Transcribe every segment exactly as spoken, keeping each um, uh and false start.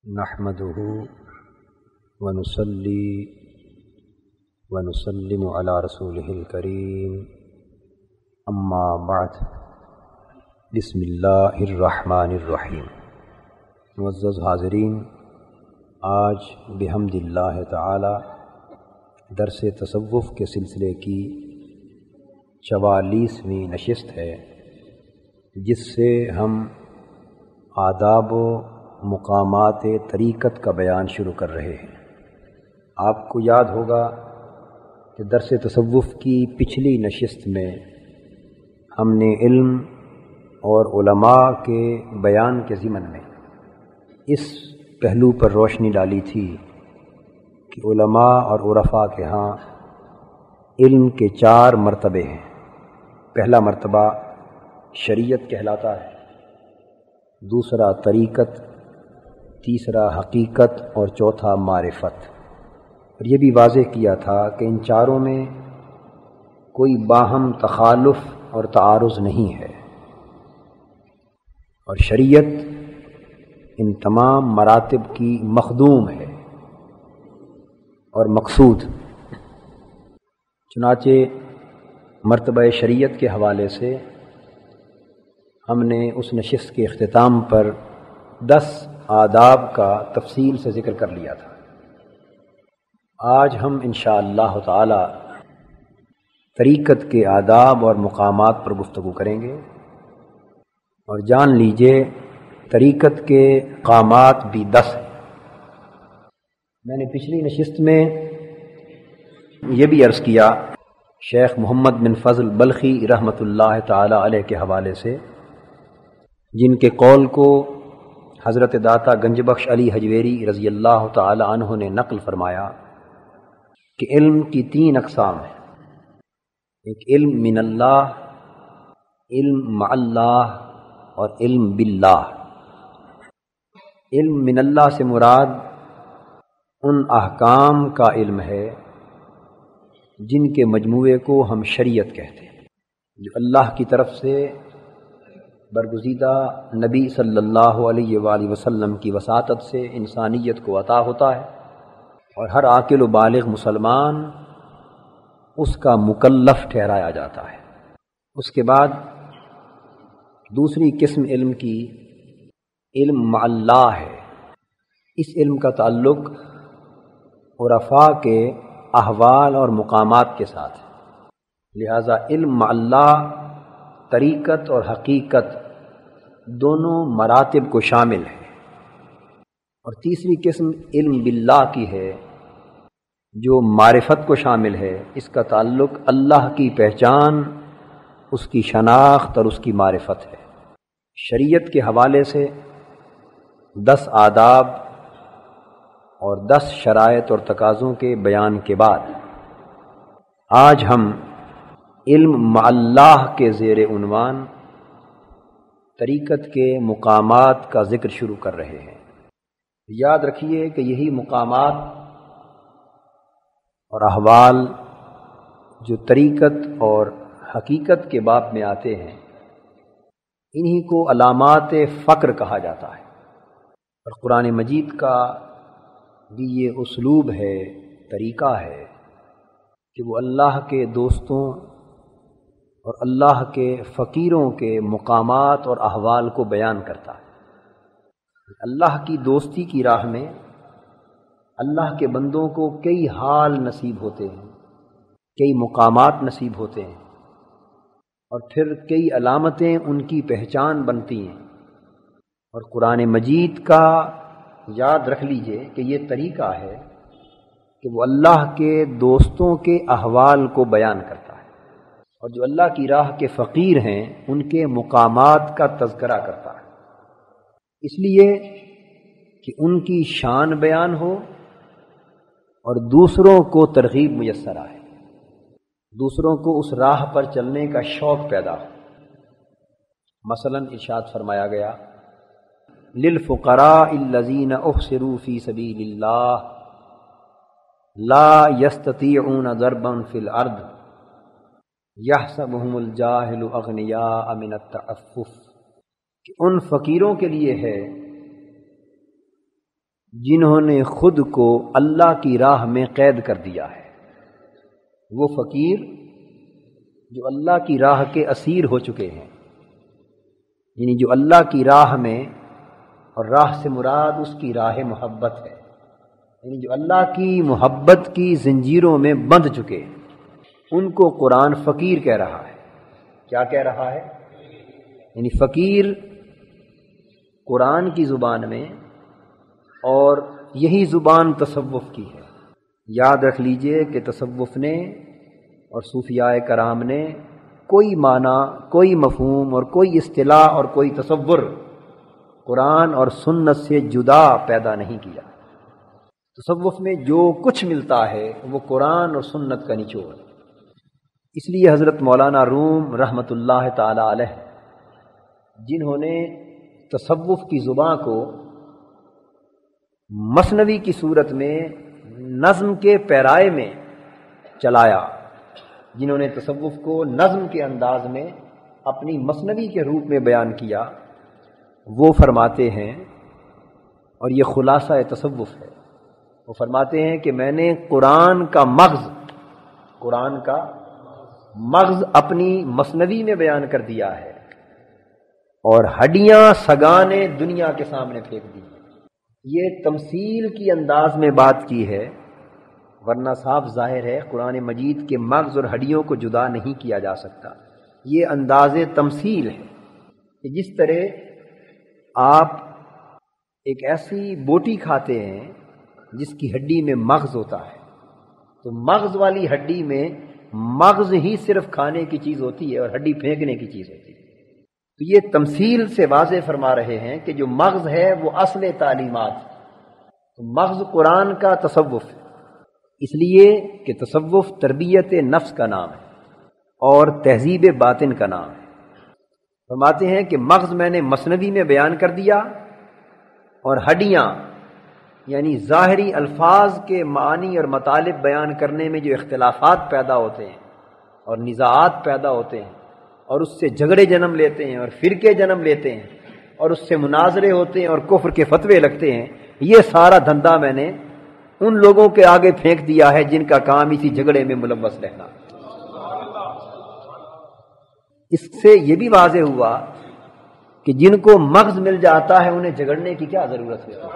نحمده ونصلي ونسلم على رسوله الكريم اما بعد بسم اللہ الرحمن الرحیم۔ معزز حاضرین، آج بحمد اللہ تعالی درس تصوف کے سلسلے کی چوالیسویں نشست ہے، جس سے ہم آداب و مقامات طریقت کا بیان شروع کر رہے ہیں۔ آپ کو یاد ہوگا کہ درس تصوف کی پچھلی نشست میں ہم نے علم اور علماء کے بیان کے ضمن میں اس پہلو پر روشنی ڈالی تھی کہ علماء اور عرفاء کے ہاں علم کے چار مرتبے ہیں۔ پہلا مرتبہ شریعت کہلاتا ہے، دوسرا طریقت، تیسرا حقیقت اور چوتھا معرفت۔ اور یہ بھی واضح کیا تھا کہ ان چاروں میں کوئی باہم تخالف اور تعارض نہیں ہے، اور شریعت ان تمام مراتب کی مخدوم ہے اور مقصود۔ چنانچہ مرتبہ شریعت کے حوالے سے ہم نے اس نشست کے اختتام پر دس آداب کا تفصیل سے ذکر کر لیا تھا۔ آج ہم انشاءاللہ تعالی طریقت کے آداب اور مقامات پر گفتگو کریں گے، اور جان لیجئے طریقت کے مقامات بھی دس ہیں۔ میں نے پچھلی نشست میں یہ بھی عرض کیا، شیخ محمد بن فضل بلخی رحمۃ اللہ تعالی علیہ کے حوالے سے، جن کے قول کو حضرت داتا گنج بخش علی حجویری رضی اللہ تعالی عنہ نے نقل فرمایا کہ علم کی تین اقسام ہیں۔ ایک علم من اللہ، علم مع اللہ اور علم باللہ۔ علم من اللہ سے مراد ان احکام کا علم ہے جن کے مجموعے کو ہم شریعت کہتے ہیں، جو اللہ کی طرف سے برگزیدہ نبی صلی اللہ علیہ وآلہ وسلم کی وساطت سے انسانیت کو عطا ہوتا ہے، اور ہر عاقل و بالغ مسلمان اس کا مکلف ٹھہرایا جاتا ہے۔ اس کے بعد دوسری قسم علم کی علم مع اللہ ہے۔ اس علم کا تعلق عرفاء کے احوال اور مقامات کے ساتھ ہے، لہذا علم مع اللہ طریقت اور حقیقت دونوں مراتب کو شامل ہے۔ اور تیسری قسم علم باللہ کی ہے، جو معرفت کو شامل ہے۔ اس کا تعلق اللہ کی پہچان، اس کی شناخت اور اس کی معرفت ہے۔ شریعت کے حوالے سے دس آداب اور دس شرائط اور تقاضوں کے بیان کے بعد آج ہم علم مع اللہ کے زیر عنوان طریقت کے مقامات کا ذکر شروع کر رہے ہیں۔ یاد رکھیے کہ یہی مقامات اور احوال جو طریقت اور حقیقت کے باب میں آتے ہیں، انہی کو علامات فقر کہا جاتا ہے۔ اور قرآن مجید کا بھی یہ اسلوب ہے، طریقہ ہے کہ وہ اللہ کے دوستوں اور اللہ کے فقیروں کے مقامات اور احوال کو بیان کرتا ہے۔ اللہ کی دوستی کی راہ میں اللہ کے بندوں کو کئی حال نصیب ہوتے ہیں، کئی مقامات نصیب ہوتے ہیں، اور پھر کئی علامتیں ان کی پہچان بنتی ہیں۔ اور قرآن مجید کا یاد رکھ لیجئے کہ یہ طریقہ ہے کہ وہ اللہ کے دوستوں کے احوال کو بیان کرتا ہے، اور جو اللہ کی راہ کے فقیر ہیں ان کے مقامات کا تذکرہ کرتا ہے، اس لیے کہ ان کی شان بیان ہو اور دوسروں کو ترغیب میسر آئے، دوسروں کو اس راہ پر چلنے کا شوق پیدا ہو۔ مثلا ارشاد فرمایا گیا، للفقراء الذین احصروا فی سبیل اللہ لا یستطیعون ضربا فی الارض یحسبہم الجاہل اغنیاء من التعفف، کہ ان فقیروں کے لیے ہے جنہوں نے خود کو اللہ کی راہ میں قید کر دیا ہے، وہ فقیر جو اللہ کی راہ کے اسیر ہو چکے ہیں، یعنی جو اللہ کی راہ میں، اور راہ سے مراد اس کی راہ محبت ہے، یعنی جو اللہ کی محبت کی زنجیروں میں بندھ چکے ہیں، ان کو قرآن فقیر کہہ رہا ہے۔ کیا کہہ رہا ہے؟ یعنی فقیر قرآن کی زبان میں، اور یہی زبان تصوف کی ہے۔ یاد رکھ لیجئے کہ تصوف نے اور صوفیاء کرام نے کوئی معنی، کوئی مفہوم اور کوئی اصطلاح اور کوئی تصور قرآن اور سنت سے جدا پیدا نہیں کیا۔ تصوف میں جو کچھ ملتا ہے وہ قرآن اور سنت کا نچوڑ ہے۔ اس لیے حضرت مولانا روم رحمۃ اللہ تعالی علیہ، جنہوں نے تصوف کی زبان کو مثنوی کی صورت میں نظم کے پیرائے میں چلایا، جنہوں نے تصوف کو نظم کے انداز میں اپنی مثنوی کے روپ میں بیان کیا، وہ فرماتے ہیں، اور یہ خلاصہ تصوف ہے، وہ فرماتے ہیں کہ میں نے قرآن کا مغز قرآن کا مغز اپنی مثنوی میں بیان کر دیا ہے، اور ہڈیاں سگانے دنیا کے سامنے پھینک دی۔ یہ تمثیل کی انداز میں بات کی ہے، ورنہ صاف ظاہر ہے قرآن مجید کے مغز اور ہڈیوں کو جدا نہیں کیا جا سکتا۔ یہ انداز تمثیل ہے کہ جس طرح آپ ایک ایسی بوٹی کھاتے ہیں جس کی ہڈی میں مغز ہوتا ہے، تو مغز والی ہڈی میں مغز ہی صرف کھانے کی چیز ہوتی ہے اور ہڈی پھینکنے کی چیز ہوتی ہے۔ تو یہ تمثیل سے واضح فرما رہے ہیں کہ جو مغز ہے وہ اصل تعلیمات، تو مغز قرآن کا تصوف ہے، اس لیے کہ تصوف تربیت نفس کا نام ہے اور تہذیب باطن کا نام ہے۔ فرماتے ہیں کہ مغز میں نے مثنوی میں بیان کر دیا، اور ہڈیاں یعنی ظاہری الفاظ کے معنی اور مطالب بیان کرنے میں جو اختلافات پیدا ہوتے ہیں اور نزاعات پیدا ہوتے ہیں، اور اس سے جھگڑے جنم لیتے ہیں اور فرقے جنم لیتے ہیں، اور اس سے مناظرے ہوتے ہیں اور کفر کے فتوے لگتے ہیں، یہ سارا دھندا میں نے ان لوگوں کے آگے پھینک دیا ہے جن کا کام اسی جھگڑے میں ملوث رہنا۔ اس سے یہ بھی واضح ہوا کہ جن کو مغز مل جاتا ہے انہیں جھگڑنے کی کیا ضرورت ہے؟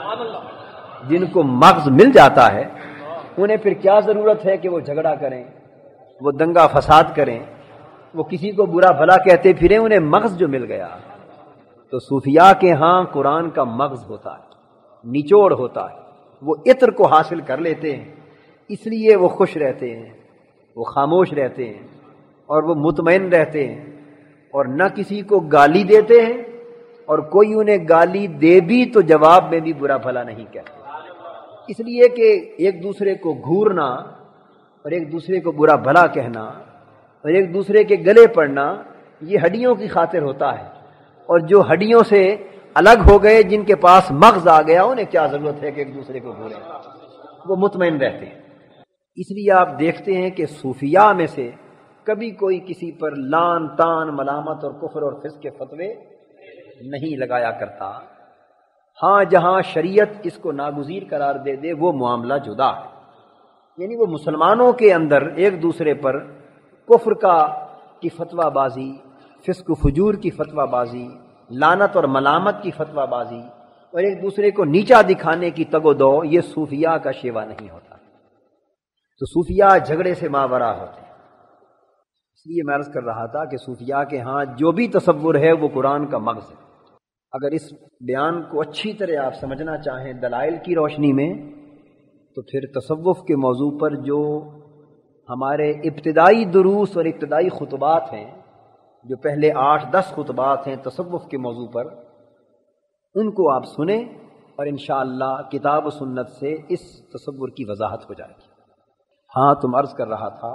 جن کو مغز مل جاتا ہے انہیں پھر کیا ضرورت ہے کہ وہ جھگڑا کریں، وہ دنگا فساد کریں، وہ کسی کو برا بھلا کہتے پھریں، انہیں مغز جو مل گیا۔ تو صوفیاء کے ہاں قرآن کا مغز ہوتا ہے، نچوڑ ہوتا ہے، وہ عطر کو حاصل کر لیتے ہیں، اس لیے وہ خوش رہتے ہیں، وہ خاموش رہتے ہیں، اور وہ مطمئن رہتے ہیں، اور نہ کسی کو گالی دیتے ہیں، اور کوئی انہیں گالی دے بھی تو جواب میں بھی برا بھلا نہیں کہتے، اس لیے کہ ایک دوسرے کو گھورنا اور ایک دوسرے کو برا بھلا کہنا اور ایک دوسرے کے گلے پڑنا یہ ہڈیوں کی خاطر ہوتا ہے، اور جو ہڈیوں سے الگ ہو گئے، جن کے پاس مغز آ گیا، انہیں کیا ضرورت ہے کہ ایک دوسرے کو گھوریں، وہ مطمئن رہتے ہیں۔ اس لیے آپ دیکھتے ہیں کہ صوفیاء میں سے کبھی کوئی کسی پر لان تان ملامت اور کفر اور فسق کے فتوے نہیں لگایا کرتا۔ ہاں جہاں شریعت اس کو ناگزیر قرار دے دے وہ معاملہ جدا ہے، یعنی وہ مسلمانوں کے اندر ایک دوسرے پر کفر کا کی فتویٰ بازی، فسق و فجور کی فتویٰ بازی، لعنت اور ملامت کی فتویٰ بازی اور ایک دوسرے کو نیچا دکھانے کی تگ و دو، یہ صوفیاء کا شیوا نہیں ہوتا۔ تو صوفیاء جھگڑے سے ماورا ہوتے ہیں۔ اس لیے میں عرض کر رہا تھا کہ صوفیاء کے ہاں جو بھی تصور ہے وہ قرآن کا مغز ہے۔ اگر اس بیان کو اچھی طرح آپ سمجھنا چاہیں دلائل کی روشنی میں، تو پھر تصوف کے موضوع پر جو ہمارے ابتدائی دروس اور ابتدائی خطبات ہیں، جو پہلے آٹھ دس خطبات ہیں تصوف کے موضوع پر، ان کو آپ سنیں، اور انشاءاللہ کتاب و سنت سے اس تصور کی وضاحت ہو جائے گی۔ ہاں تم عرض کر رہا تھا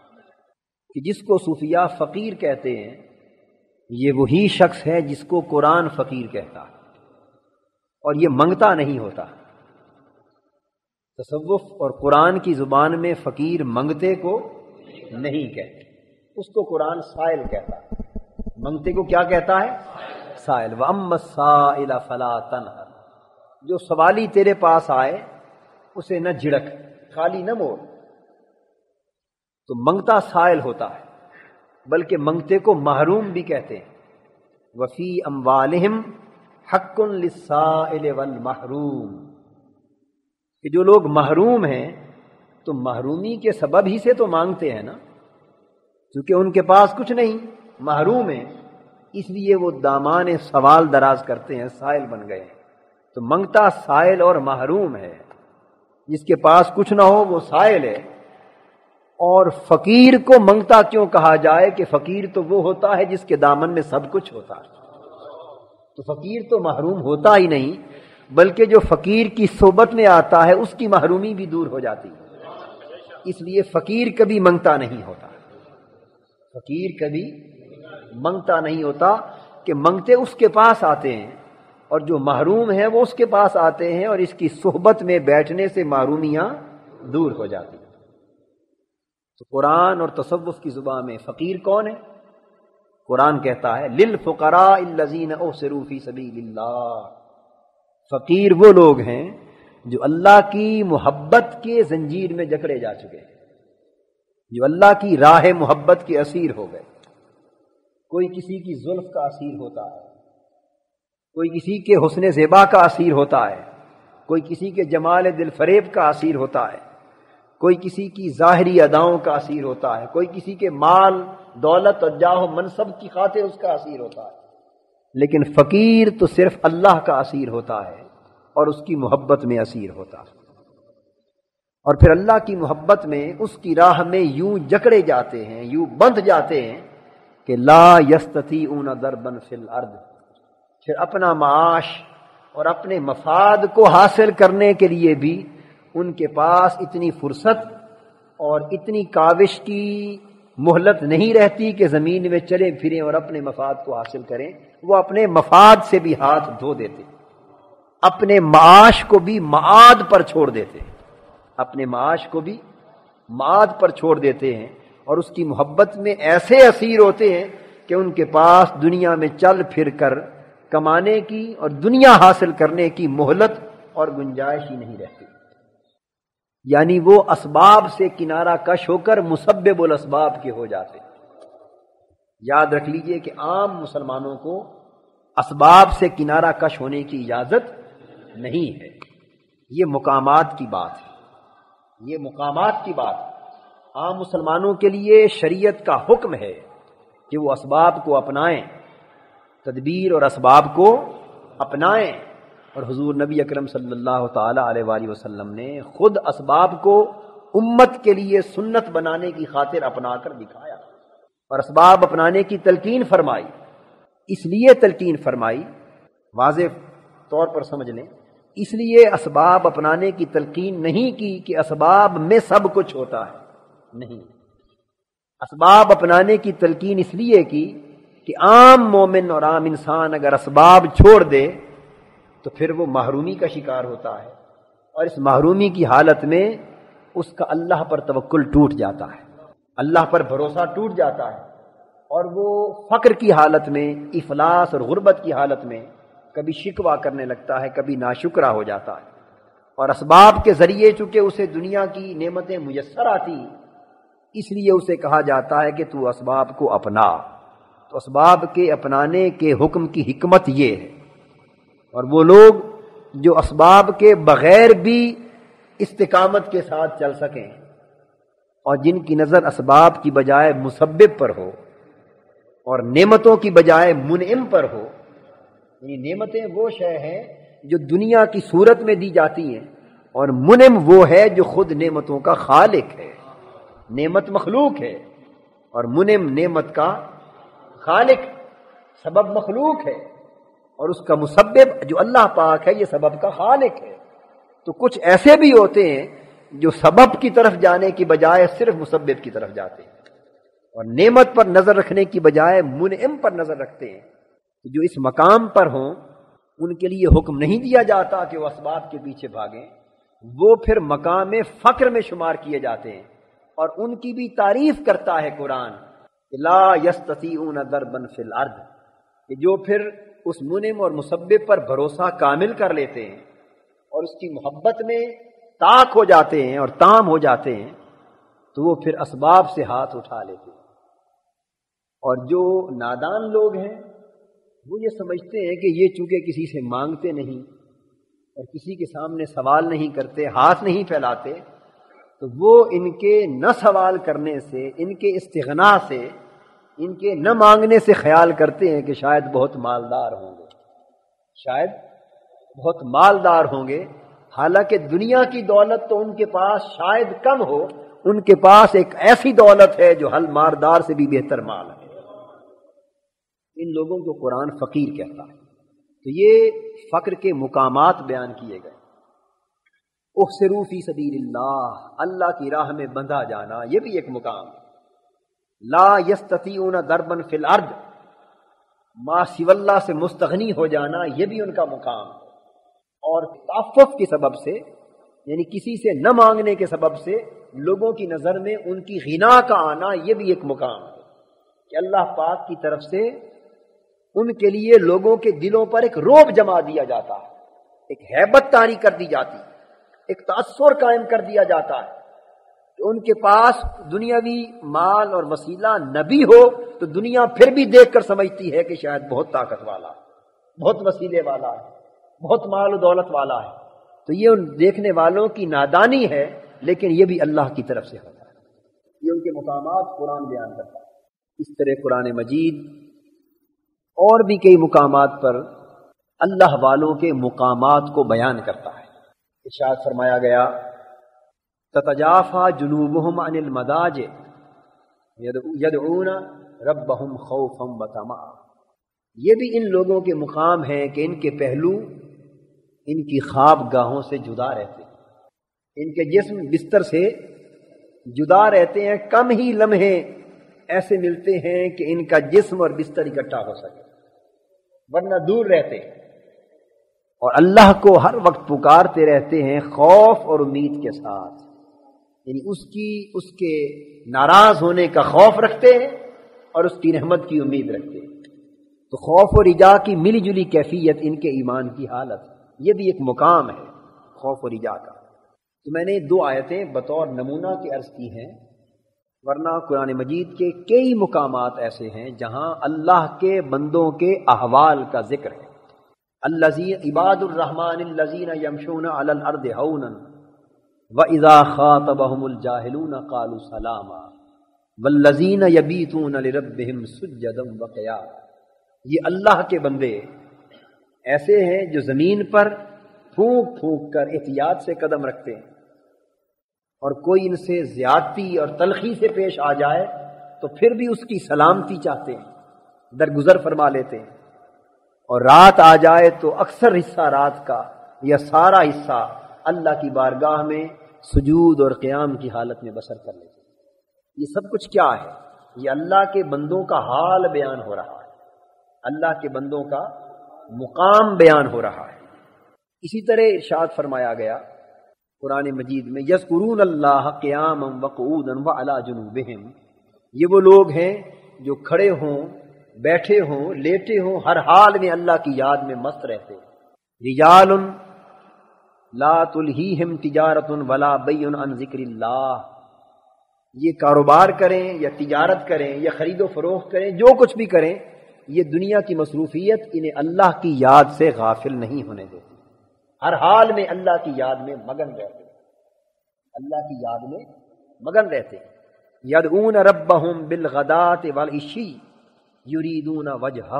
کہ جس کو صوفیاء فقیر کہتے ہیں، یہ وہی شخص ہے جس کو قرآن فقیر کہتا ہے، اور یہ منگتا نہیں ہوتا۔ تصوف اور قرآن کی زبان میں فقیر منگتے کو نہیں کہتے، اس کو قرآن سائل کہتا ہے۔ منگتے کو کیا کہتا ہے؟ سائل۔ وَأَمَّا السَّائِلَ فَلَا تَنْهَرْ، جو سوالی تیرے پاس آئے اسے نہ جھڑک، خالی نہ موڑ۔ تو منگتا سائل ہوتا ہے، بلکہ منگتے کو محروم بھی کہتے ہیں۔ وفی اموالہم حق للسائل والمحروم، کہ جو لوگ محروم ہیں تو محرومی کے سبب ہی سے تو مانگتے ہیں نا، کیونکہ ان کے پاس کچھ نہیں، محروم ہیں، اس لیے وہ دامان سوال دراز کرتے ہیں، سائل بن گئے ہیں۔ تو منگتا سائل اور محروم ہے، جس کے پاس کچھ نہ ہو وہ سائل ہے۔ اور فقیر کو منگتا کیوں کہا جائے کہ فقیر تو وہ ہوتا ہے جس کے دامن میں سب کچھ ہوتا ہے، تو فقیر تو محروم ہوتا ہی نہیں، بلکہ جو فقیر کی صحبت میں آتا ہے اس کی محرومی بھی دور ہو جاتی ہے۔ اس لیے فقیر کبھی منگتا نہیں ہوتا، فقیر کبھی منگتا نہیں ہوتا، کہ منگتے اس کے پاس آتے ہیں، اور جو محروم ہیں وہ اس کے پاس آتے ہیں، اور اس کی صحبت میں بیٹھنے سے محرومیاں دور ہو جاتی ہیں۔ تو قرآن اور تصوف کی زبان میں فقیر کون ہے؟ قرآن کہتا ہے للفقراء الذین احصروا فی سبیل اللہ، فقیر وہ لوگ ہیں جو اللہ کی محبت کے زنجیر میں جکڑے جا چکے ہیں، جو اللہ کی راہ محبت کے اسیر ہو گئے۔ کوئی کسی کی زلف کا اسیر ہوتا ہے، کوئی کسی کے حسن زیبا کا اسیر ہوتا ہے، کوئی کسی کے جمال دل فریب کا اسیر ہوتا ہے، کوئی کسی کی ظاہری اداؤں کا اسیر ہوتا ہے، کوئی کسی کے مال دولت اور جاہ و منصب کی خاطر اس کا اسیر ہوتا ہے، لیکن فقیر تو صرف اللہ کا اسیر ہوتا ہے اور اس کی محبت میں اسیر ہوتا ہے۔ اور پھر اللہ کی محبت میں اس کی راہ میں یوں جکڑے جاتے ہیں، یوں بندھ جاتے ہیں کہ لا یستطیعون ضربا فی الارض، پھر اپنا معاش اور اپنے مفاد کو حاصل کرنے کے لیے بھی ان کے پاس اتنی فرصت اور اتنی کاوش کی مہلت نہیں رہتی کہ زمین میں چلے پھریں اور اپنے مفاد کو حاصل کریں۔ وہ اپنے مفاد سے بھی ہاتھ دھو دیتے، اپنے معاش کو بھی معاد پر چھوڑ دیتے، اپنے معاش کو بھی معاد پر چھوڑ دیتے ہیں، اور اس کی محبت میں ایسے اسیر ہوتے ہیں کہ ان کے پاس دنیا میں چل پھر کر کمانے کی اور دنیا حاصل کرنے کی مہلت اور گنجائش ہی نہیں رہتی۔ یعنی وہ اسباب سے کنارہ کش ہو کر مسبب الاسباب کے ہو جاتے۔ یاد رکھ لیجئے کہ عام مسلمانوں کو اسباب سے کنارہ کش ہونے کی اجازت نہیں ہے، یہ مقامات کی بات ہے، یہ مقامات کی بات ہے۔ عام مسلمانوں کے لیے شریعت کا حکم ہے کہ وہ اسباب کو اپنائیں، تدبیر اور اسباب کو اپنائیں، اور حضور نبی اکرم صلی اللہ تعالی علیہ وآلہ وسلم نے خود اسباب کو امت کے لیے سنت بنانے کی خاطر اپنا کر دکھایا، اور اسباب اپنانے کی تلقین فرمائی۔ اس لیے تلقین فرمائی، واضح طور پر سمجھ لیں، اس لیے اسباب اپنانے کی تلقین نہیں کی کہ اسباب میں سب کچھ ہوتا ہے، نہیں، اسباب اپنانے کی تلقین اس لیے کی کہ عام مومن اور عام انسان اگر اسباب چھوڑ دے تو پھر وہ محرومی کا شکار ہوتا ہے، اور اس محرومی کی حالت میں اس کا اللہ پر توکل ٹوٹ جاتا ہے، اللہ پر بھروسہ ٹوٹ جاتا ہے، اور وہ فقر کی حالت میں، افلاس اور غربت کی حالت میں کبھی شکوہ کرنے لگتا ہے، کبھی ناشکرا ہو جاتا ہے۔ اور اسباب کے ذریعے چونکہ اسے دنیا کی نعمتیں میسر آتی، اس لیے اسے کہا جاتا ہے کہ تو اسباب کو اپنا۔ تو اسباب کے اپنانے کے حکم کی حکمت یہ ہے۔ اور وہ لوگ جو اسباب کے بغیر بھی استقامت کے ساتھ چل سکیں، اور جن کی نظر اسباب کی بجائے مسبب پر ہو اور نعمتوں کی بجائے منعم پر ہو، یعنی نعمتیں وہ شے ہیں جو دنیا کی صورت میں دی جاتی ہیں، اور منعم وہ ہے جو خود نعمتوں کا خالق ہے۔ نعمت مخلوق ہے اور منعم نعمت کا خالق، سبب مخلوق ہے اور اس کا مسبب جو اللہ پاک ہے یہ سبب کا خالق ہے۔ تو کچھ ایسے بھی ہوتے ہیں جو سبب کی طرف جانے کی بجائے صرف مسبب کی طرف جاتے ہیں، اور نعمت پر نظر رکھنے کی بجائے منعم پر نظر رکھتے ہیں۔ جو اس مقام پر ہوں ان کے لیے حکم نہیں دیا جاتا کہ وہ اسباب کے پیچھے بھاگیں، وہ پھر مقام فقر میں شمار کیے جاتے ہیں، اور ان کی بھی تعریف کرتا ہے قرآن، لا یستطیعون ضربا فی الارض، کہ جو پھر اس منعم اور مسبب پر بھروسہ کامل کر لیتے ہیں اور اس کی محبت میں طاق ہو جاتے ہیں اور تام ہو جاتے ہیں تو وہ پھر اسباب سے ہاتھ اٹھا لیتے ہیں۔ اور جو نادان لوگ ہیں وہ یہ سمجھتے ہیں کہ یہ چونکہ کسی سے مانگتے نہیں اور کسی کے سامنے سوال نہیں کرتے، ہاتھ نہیں پھیلاتے، تو وہ ان کے نہ سوال کرنے سے، ان کے استغنا سے، ان کے نہ مانگنے سے خیال کرتے ہیں کہ شاید بہت مالدار ہوں گے، شاید بہت مالدار ہوں گے، حالانکہ دنیا کی دولت تو ان کے پاس شاید کم ہو، ان کے پاس ایک ایسی دولت ہے جو حل ماردار سے بھی بہتر مال ہے۔ ان لوگوں کو قرآن فقیر کہتا ہے۔ تو یہ فقر کے مقامات بیان کیے گئے۔ احسروا فی سبیل اللہ، اللہ کی راہ میں بندھا جانا، یہ بھی ایک مقام ہے۔ لا یستطیعون ضربا فی الارض، ما سوی اللہ سے مستغنی ہو جانا، یہ بھی ان کا مقام ہے۔ اور تعفف کے سبب سے، یعنی کسی سے نہ مانگنے کے سبب سے لوگوں کی نظر میں ان کی غنا کا آنا، یہ بھی ایک مقام ہے کہ اللہ پاک کی طرف سے ان کے لیے لوگوں کے دلوں پر ایک رعب جما دیا جاتا ہے، ایک ہیبت طاری کر دی جاتی، ایک تاثر قائم کر دیا جاتا ہے کہ ان کے پاس دنیاوی مال اور وسیلہ نہ بھی ہو تو دنیا پھر بھی دیکھ کر سمجھتی ہے کہ شاید بہت طاقت والا ہے، بہت وسیلے والا ہے، بہت مال و دولت والا ہے۔ تو یہ ان دیکھنے والوں کی نادانی ہے، لیکن یہ بھی اللہ کی طرف سے ہوتا ہے۔ یہ ان کے مقامات قرآن بیان کرتا ہے۔ اس طرح قرآن مجید اور بھی کئی مقامات پر اللہ والوں کے مقامات کو بیان کرتا ہے۔ ارشاد فرمایا گیا تتجافى جنوبهم عن المضاجع يدعون ربهم خوفا وطمعا، یہ بھی ان لوگوں کے مقام ہیں کہ ان کے پہلو ان کی خواب گاہوں سے جدا رہتے ہیں، ان کے جسم بستر سے جدا رہتے ہیں، کم ہی لمحے ایسے ملتے ہیں کہ ان کا جسم اور بستر اکٹھا ہو سکے، ورنہ دور رہتے ہیں، اور اللہ کو ہر وقت پکارتے رہتے ہیں خوف اور امید کے ساتھ، یعنی اس کی اس کے ناراض ہونے کا خوف رکھتے ہیں اور اس کی رحمت کی امید رکھتے ہیں۔ تو خوف اور رجا کی ملی جلی کیفیت ان کے ایمان کی حالت، یہ بھی ایک مقام ہے خوف و رجا کا۔ تو میں نے دو آیتیں بطور نمونہ کے عرض کی ہیں، ورنہ قرآن مجید کے کئی مقامات ایسے ہیں جہاں اللہ کے بندوں کے احوال کا ذکر ہے۔ الذین عباد الرحمن الذین یمشون علی الارض ہونا واذا خاطبهم الجاہلون قالوا سلاما والذین یبیتون لربهم سجدا وقیاما، یہ اللہ کے بندے ایسے ہیں جو زمین پر پھونک پھونک کر احتیاط سے قدم رکھتے ہیں، اور کوئی ان سے زیادتی اور تلخی سے پیش آ جائے تو پھر بھی اس کی سلامتی چاہتے ہیں، درگزر فرما لیتے ہیں، اور رات آ جائے تو اکثر حصہ رات کا یا سارا حصہ اللہ کی بارگاہ میں سجود اور قیام کی حالت میں بسر کر لیتے ہیں۔ یہ سب کچھ کیا ہے؟ یہ اللہ کے بندوں کا حال بیان ہو رہا ہے، اللہ کے بندوں کا مقام بیان ہو رہا ہے۔ اسی طرح ارشاد فرمایا گیا قرآن مجید میں یذکرون اللہ قیاما وقعودا وعلی جنوبہم، یہ وہ لوگ ہیں جو کھڑے ہوں، بیٹھے ہوں، لیٹے ہوں، ہر حال میں اللہ کی یاد میں مست رہتے ہیں۔ رجال لا تلہیہم تجارت ولا بیع عن ذکر اللہ، یہ کاروبار کریں یا تجارت کریں یا خرید و فروخت کریں، جو کچھ بھی کریں، یہ دنیا کی مصروفیت انہیں اللہ کی یاد سے غافل نہیں ہونے دیتی، ہر حال میں اللہ کی یاد میں مگن رہتے ہیں، اللہ کی یاد میں مگن رہتے ہیں۔ یدعون ربہم بالغداۃ والعشی یریدون وجہہ،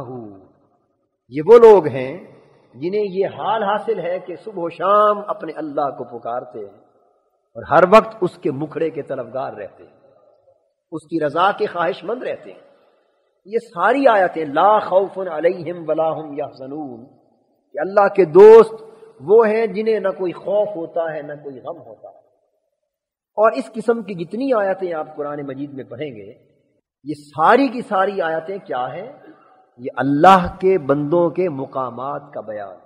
یہ وہ لوگ ہیں جنہیں یہ حال حاصل ہے کہ صبح و شام اپنے اللہ کو پکارتے ہیں اور ہر وقت اس کے مکھڑے کے طلبگار رہتے ہیں، اس کی رضا کے خواہش مند رہتے ہیں۔ یہ ساری آیتیں لا خوف علیہم ولا هم یحزنون، کہ اللہ کے دوست وہ ہیں جنہیں نہ کوئی خوف ہوتا ہے نہ کوئی غم ہوتا ہے۔ اور اس قسم کی جتنی آیتیں آپ قرآن مجید میں پڑھیں گے، یہ ساری کی ساری آیتیں کیا ہیں؟ یہ اللہ کے بندوں کے مقامات کا بیان،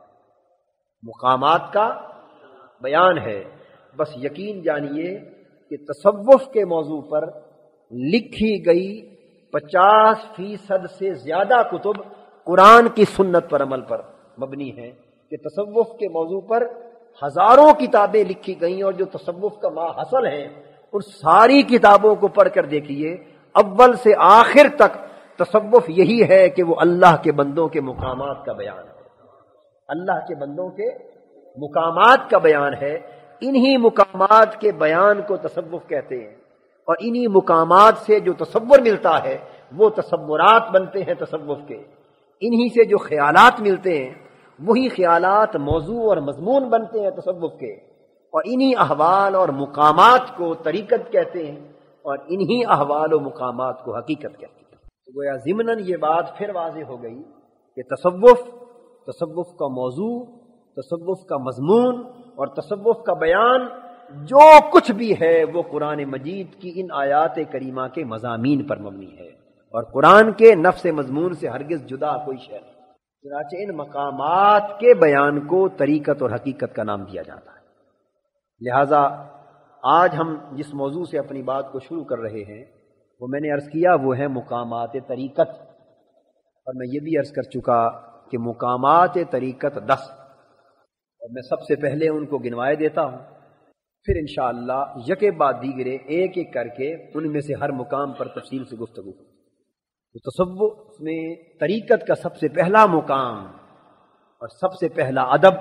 مقامات کا بیان ہے۔ بس یقین جانیے کہ تصوف کے موضوع پر لکھی گئی پچاس فیصد سے زیادہ کتب قرآن کی سنت پر عمل پر مبنی ہیں، کہ تصوف کے موضوع پر ہزاروں کتابیں لکھی گئیں اور جو تصوف کا ماحصل ہیں ان ساری کتابوں کو پڑھ کر دیکھیے، اول سے آخر تک تصوف یہی ہے کہ وہ اللہ کے بندوں کے مقامات کا بیان ہے، اللہ کے بندوں کے مقامات کا بیان ہے۔ انہی مقامات کے بیان کو تصوف کہتے ہیں، اور انہی مقامات سے جو تصور ملتا ہے وہ تصورات بنتے ہیں تصوف کے، انہی سے جو خیالات ملتے ہیں وہی خیالات موضوع اور مضمون بنتے ہیں تصوف کے، اور انہی احوال اور مقامات کو طریقت کہتے ہیں، اور انہی احوال و مقامات کو حقیقت کہتے ہیں۔ تو گویا ضمناً یہ بات پھر واضح ہو گئی کہ تصوف تصوف کا موضوع، تصوف کا مضمون اور تصوف کا بیان جو کچھ بھی ہے وہ قرآن مجید کی ان آیات کریمہ کے مضامین پر مبنی ہے، اور قرآن کے نفس مضمون سے ہرگز جدا کوئی شے نہیں۔ چنانچہ ان مقامات کے بیان کو طریقت اور حقیقت کا نام دیا جاتا ہے۔ لہذا آج ہم جس موضوع سے اپنی بات کو شروع کر رہے ہیں وہ میں نے عرض کیا وہ ہے مقامات طریقت، اور میں یہ بھی عرض کر چکا کہ مقامات طریقت دس، اور میں سب سے پہلے ان کو گنوائے دیتا ہوں، پھر انشاءاللہ یکے بعد دیگرے ایک ایک کر کے ان میں سے ہر مقام پر تفصیل سے گفتگو ہوگی۔ تو تصوف میں طریقت کا سب سے پہلا مقام اور سب سے پہلا ادب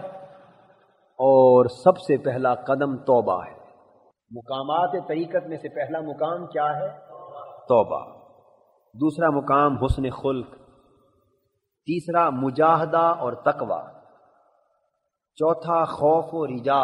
اور سب سے پہلا قدم توبہ ہے۔ مقامات طریقت میں سے پہلا مقام کیا ہے؟ توبہ۔ دوسرا مقام حسن خلق، تیسرا مجاہدہ اور تقوی، چوتھا خوف و رجا۔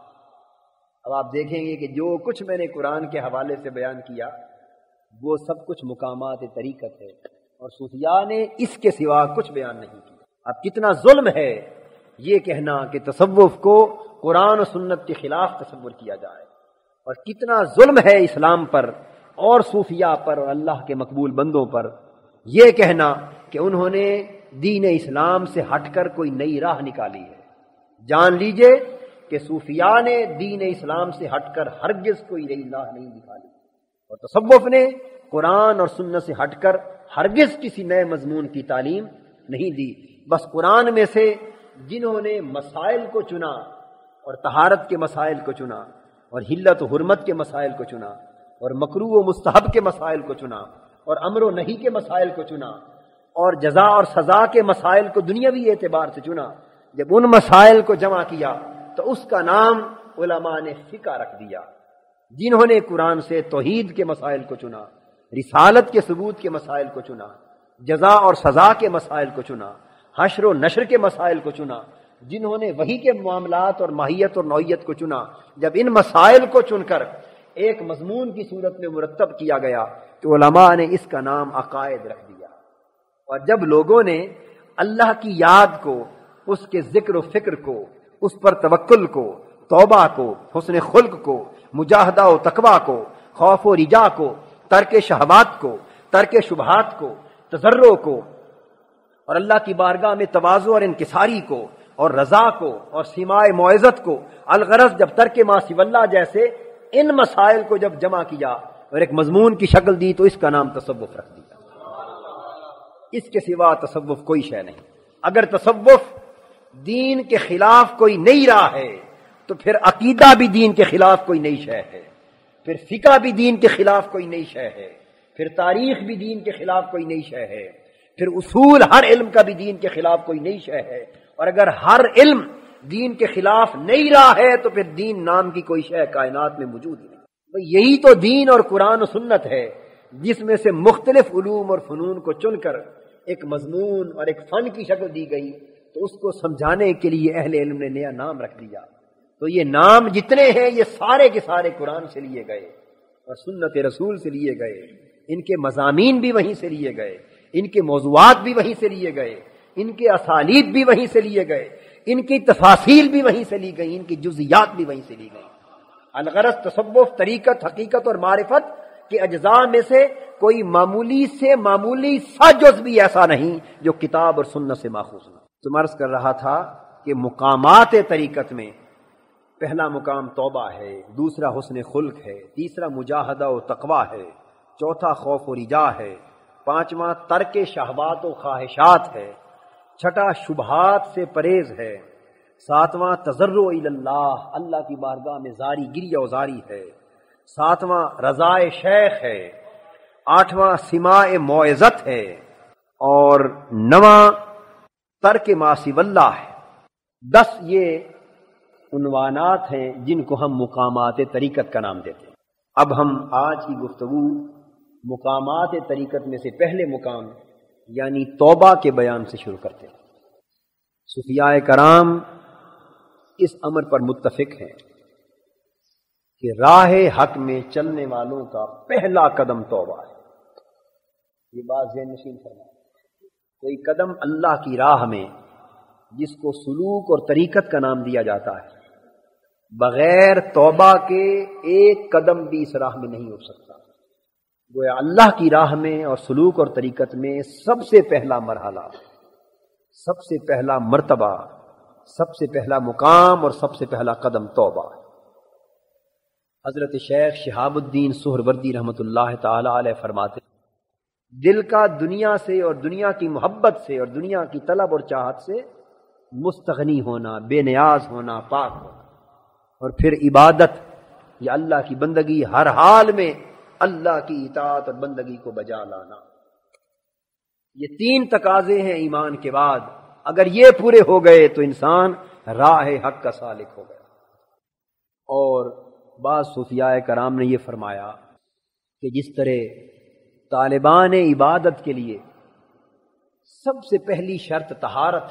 اب آپ دیکھیں گے کہ جو کچھ میں نے قرآن کے حوالے سے بیان کیا وہ سب کچھ مقامات طریقت ہے، اور صوفیاء نے اس کے سوا کچھ بیان نہیں کیا۔ اب کتنا ظلم ہے یہ کہنا کہ تصوف کو قرآن و سنت کے خلاف تصور کیا جائے، اور کتنا ظلم ہے اسلام پر اور صوفیاء پر اور اللہ کے مقبول بندوں پر یہ کہنا کہ انہوں نے دین اسلام سے ہٹ کر کوئی نئی راہ نکالی ہے۔ جان لیجئے کہ صوفیاء نے دین اسلام سے ہٹ کر ہرگز کوئی نئی راہ نہیں نکالی، اور تصوف نے قرآن اور سنت سے ہٹ کر ہرگز کسی نئے مضمون کی تعلیم نہیں دی۔ بس قرآن میں سے جنہوں نے مسائل کو چنا اور طہارت کے مسائل کو چنا اور حلت و حرمت کے مسائل کو چنا اور مکروہ و مستحب کے مسائل کو چنا اور امر و نہی کے مسائل کو چنا اور جزا اور سزا کے مسائل کو دنیاوی اعتبار سے چنا، جب ان مسائل کو جمع کیا تو اس کا نام علماء نے فقہ رکھ دیا۔ جنہوں نے قرآن سے توحید کے مسائل کو چنا، رسالت کے ثبوت کے مسائل کو چنا، جزا اور سزا کے مسائل کو چنا، حشر و نشر کے مسائل کو چنا، جنہوں نے وحی کے معاملات اور ماہیت اور نوعیت کو چنا، جب ان مسائل کو چن کر ایک مضمون کی صورت میں مرتب کیا گیا تو علماء نے اس کا نام عقائد رکھ دیا۔ اور جب لوگوں نے اللہ کی یاد کو، اس کے ذکر و فکر کو، اس پر توکل کو، توبہ کو، حسن خلق کو، مجاہدہ و تقوی کو، خوف و رجا کو، ترک شہوات کو، ترک شبہات کو، تضرع کو، اور اللہ کی بارگاہ میں تواضع اور انکساری کو، اور رضا کو، اور سماع موعظت کو، الغرض جب ترک ما سوی اللہ جیسے ان مسائل کو جب جمع کیا اور ایک مضمون کی شکل دی تو اس کا نام تصوف رکھ دیا۔ اس کے سوا تصوف کوئی شے نہیں۔ اگر تصوف دین کے خلاف کوئی نئی راہ ہے تو پھر عقیدہ بھی دین کے خلاف کوئی نئی شے ہے، پھر فقہ بھی دین کے خلاف کوئی نئی شے ہے، پھر تاریخ بھی دین کے خلاف کوئی نئی شے ہے، پھر اصول ہر علم کا بھی دین کے خلاف کوئی نئی شے ہے، اور اگر ہر علم دین کے خلاف نئی راہ ہے تو پھر دین نام کی کوئی شے کائنات میں موجود ہی نہیں۔ یہی تو دین اور قرآن و سنت ہے جس میں سے مختلف علوم اور فنون کو چن کر ایک مضمون اور ایک فن کی شکل دی گئی، تو اس کو سمجھانے کے لیے اہل علم نے نیا نام رکھ دیا۔ تو یہ نام جتنے ہیں یہ سارے کے سارے قرآن سے لیے گئے اور سنت رسول سے لیے گئے، ان کے مضامین بھی وہیں سے لیے گئے، ان کے موضوعات بھی وہیں سے لیے گئے، ان کے اسالیب بھی وہیں سے لیے گئے، ان کی تفاصیل بھی وہیں سے لی گئی، ان کی جزئیات بھی وہیں سے لی گئی۔ الغرض تصوف، طریقت، حقیقت اور معرفت کے اجزاء میں سے کوئی معمولی سے معمولی سا جز بھی ایسا نہیں جو کتاب اور سنت سے ماخوذ نہ۔ تو عرض کر رہا تھا کہ مقامات طریقت میں پہلا مقام توبہ ہے، دوسرا حسن خلق ہے، تیسرا مجاہدہ و تقوی ہے، چوتھا خوف و رجا ہے، پانچواں ترک شہوات و خواہشات ہے، چھٹا شبہات سے پرہیز ہے، ساتواں تضرع الی اللہ، اللہ کی بارگاہ میں زاری گری و زاری ہے، ساتواں رضائے شیخ ہے، آٹھواں سماع موعظت ہے، اور نواں ترک ما سوی اللہ ہے۔ دس یہ عنوانات ہیں جن کو ہم مقامات طریقت کا نام دیتے ہیں۔ اب ہم آج کی گفتگو مقامات طریقت میں سے پہلے مقام یعنی توبہ کے بیان سے شروع کرتے ہیں۔ صوفیاء کرام اس امر پر متفق ہیں کہ راہ حق میں چلنے والوں کا پہلا قدم توبہ ہے۔ یہ بات ذہن نشین فرمائیں، کوئی قدم اللہ کی راہ میں جس کو سلوک اور طریقت کا نام دیا جاتا ہے، بغیر توبہ کے ایک قدم بھی اس راہ میں نہیں اٹھ سکتا۔ گویا اللہ کی راہ میں اور سلوک اور طریقت میں سب سے پہلا مرحلہ، سب سے پہلا مرتبہ، سب سے پہلا مقام اور سب سے پہلا قدم توبہ۔ حضرت شیخ شہاب الدین سہروردی رحمۃ اللہ تعالی علیہ فرماتے، دل کا دنیا سے اور دنیا کی محبت سے اور دنیا کی طلب اور چاہت سے مستغنی ہونا، بے نیاز ہونا، پاک ہونا، اور پھر عبادت یا اللہ کی بندگی، ہر حال میں اللہ کی اطاعت اور بندگی کو بجا لانا۔ یہ تین تقاضے ہیں ایمان کے بعد، اگر یہ پورے ہو گئے تو انسان راہ حق کا سالک ہو گیا۔ اور بعض صوفیاء کرام نے یہ فرمایا کہ جس طرح طالبان عبادت کے لیے سب سے پہلی شرط طہارت،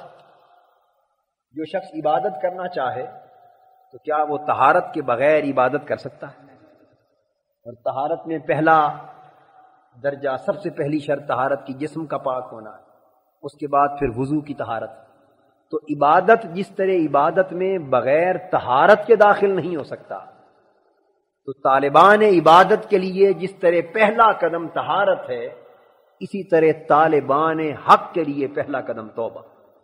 جو شخص عبادت کرنا چاہے تو کیا وہ طہارت کے بغیر عبادت کر سکتا ہے؟ اور طہارت میں پہلا درجہ، سب سے پہلی شرط طہارت کی جسم کا پاک ہونا ہے، اس کے بعد پھر وضو کی طہارت۔ تو عبادت جس طرح عبادت میں بغیر طہارت کے داخل نہیں ہو سکتا، تو طالبان عبادت کے لیے جس طرح پہلا قدم طہارت ہے، اسی طرح طالبان حق کے لیے پہلا قدم توبہ۔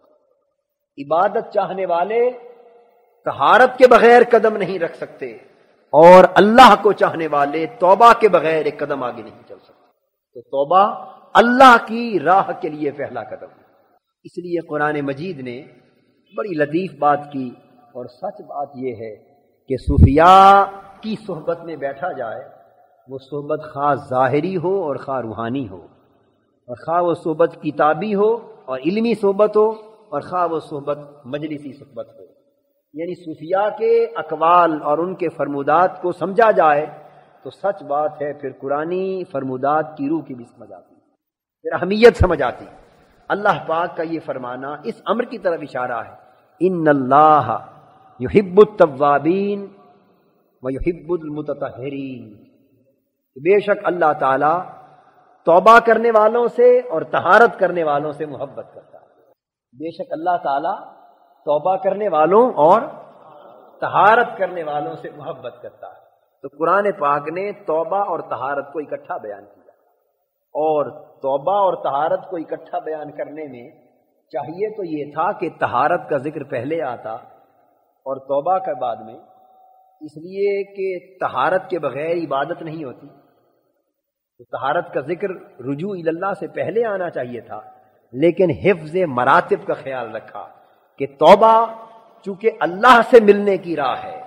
عبادت چاہنے والے طہارت کے بغیر قدم نہیں رکھ سکتے، اور اللہ کو چاہنے والے توبہ کے بغیر ایک قدم آگے نہیں چل سکتے۔ تو توبہ اللہ کی راہ کے لیے پہلا قدم ہے۔ اس لیے قرآن مجید نے بڑی لطیف بات کی، اور سچ بات یہ ہے کہ صوفیاء کی صحبت میں بیٹھا جائے، وہ صحبت خواہ ظاہری ہو اور خواہ روحانی ہو، اور خواہ وہ صحبت کتابی ہو اور علمی صحبت ہو، اور خواہ وہ صحبت مجلسی صحبت ہو، یعنی صوفیاء کے اقوال اور ان کے فرمودات کو سمجھا جائے تو سچ بات ہے پھر قرآنی فرمودات کی روح کی بھی سمجھ آتی، پھر اہمیت سمجھ آتی۔ اللہ پاک کا یہ فرمانا اس امر کی طرف اشارہ ہے، ان اللہ یحب التوابین ویحب المتطہرین، بے شک اللہ تعالی توبہ کرنے والوں سے اور طہارت کرنے والوں سے محبت کرتا ہے۔ بے شک اللہ تعالی توبہ کرنے والوں اور طہارت کرنے والوں سے محبت کرتا ہے۔ تو قرآن پاک نے توبہ اور طہارت کو اکٹھا بیان کیا، اور توبہ اور طہارت کو اکٹھا بیان کرنے میں چاہیے تو یہ تھا کہ طہارت کا ذکر پہلے آتا اور توبہ کا بعد میں، اس لیے کہ طہارت کے بغیر عبادت نہیں ہوتی، تو طہارت کا ذکر رجوع الی اللہ سے پہلے آنا چاہیے تھا، لیکن حفظ مراتب کا خیال رکھا کہ توبہ چونکہ اللہ سے ملنے کی راہ ہے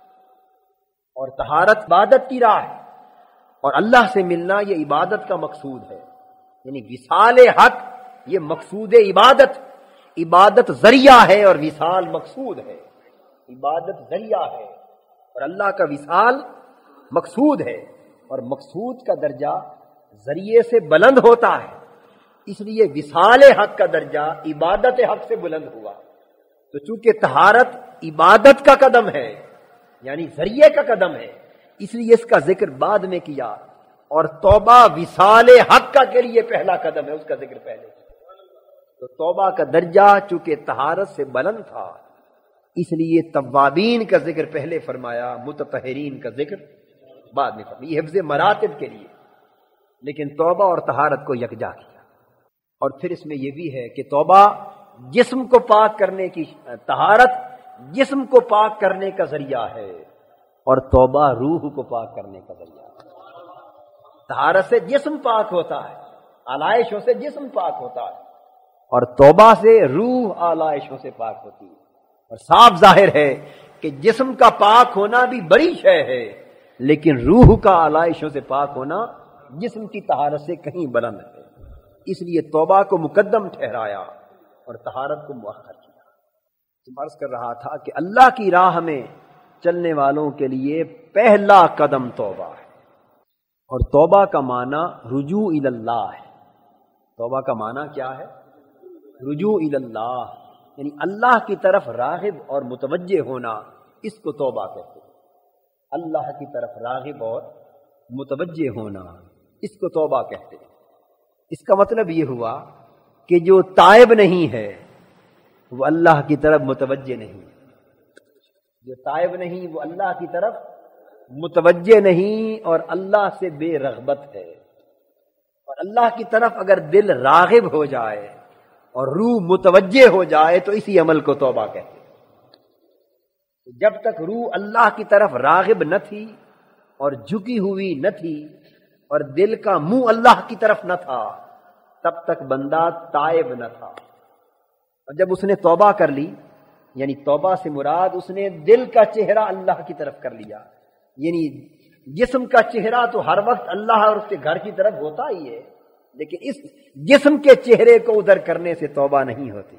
اور طہارت عبادت کی راہ ہے، اور اللہ سے ملنا یہ عبادت کا مقصود ہے، یعنی وصال حق یہ مقصود عبادت، عبادت ذریعہ ہے اور وصال مقصود ہے۔ عبادت ذریعہ ہے اور اللہ کا وصال مقصود ہے، اور مقصود کا درجہ ذریعے سے بلند ہوتا ہے، اس لیے وصال حق کا درجہ عبادت حق سے بلند ہوا۔ تو چونکہ طہارت عبادت کا قدم ہے، یعنی ذریعے کا قدم ہے، اس لیے اس کا ذکر بعد میں کیا، اور توبہ وصال حق کا کے لیے پہلا قدم ہے، اس کا ذکر پہلے کیا۔ تو توبہ کا درجہ چونکہ طہارت سے بلند تھا، اس لیے توابین کا ذکر پہلے فرمایا، متطہرین کا ذکر بعد میں فرمایا، یہ حفظ مراتب کے لیے، لیکن توبہ اور طہارت کو یکجا کیا۔ اور پھر اس میں یہ بھی ہے کہ توبہ جسم کو پاک کرنے کی، طہارت جسم کو پاک کرنے کا ذریعہ ہے، اور توبہ روح کو پاک کرنے کا ذریعہ ہے۔ طہارت سے جسم پاک ہوتا ہے، آلائشوں سے جسم پاک ہوتا ہے، اور توبہ سے روح آلائشوں سے پاک ہوتی ہے۔ اور صاف ظاہر ہے کہ جسم کا پاک ہونا بھی بڑی شے ہے، لیکن روح کا علائشوں سے پاک ہونا جسم کی طہارت سے کہیں بلند ہے۔ اس لیے توبہ کو مقدم ٹھہرایا اور طہارت کو مؤخر کیا۔ عرض کر رہا تھا کہ اللہ کی راہ میں چلنے والوں کے لیے پہلا قدم توبہ ہے، اور توبہ کا معنی رجوع الی اللہ ہے۔ توبہ کا معنی کیا ہے؟ رجوع الی اللہ، یعنی اللہ کی طرف راغب اور متوجہ ہونا، اس کو توبہ کہتے ہیں۔ اللہ کی طرف راغب اور متوجہ ہونا، اس کو توبہ کہتے ہیں۔ اس کا مطلب یہ ہوا کہ جو تائب نہیں ہے وہ اللہ کی طرف متوجہ نہیں، جو تائب نہیں وہ اللہ کی طرف متوجہ نہیں اور اللہ سے بے رغبت ہے۔ اور اللہ کی طرف اگر دل راغب ہو جائے اور روح متوجہ ہو جائے تو اسی عمل کو توبہ کہتے ہیں۔ جب تک روح اللہ کی طرف راغب نہ تھی اور جھکی ہوئی نہ تھی اور دل کا منہ اللہ کی طرف نہ تھا، تب تک بندہ تائب نہ تھا۔ اور جب اس نے توبہ کر لی، یعنی توبہ سے مراد اس نے دل کا چہرہ اللہ کی طرف کر لیا، یعنی جسم کا چہرہ تو ہر وقت اللہ اور اس کے گھر کی طرف ہوتا ہی ہے، لیکن اس جسم کے چہرے کو ادھر کرنے سے توبہ نہیں ہوتی۔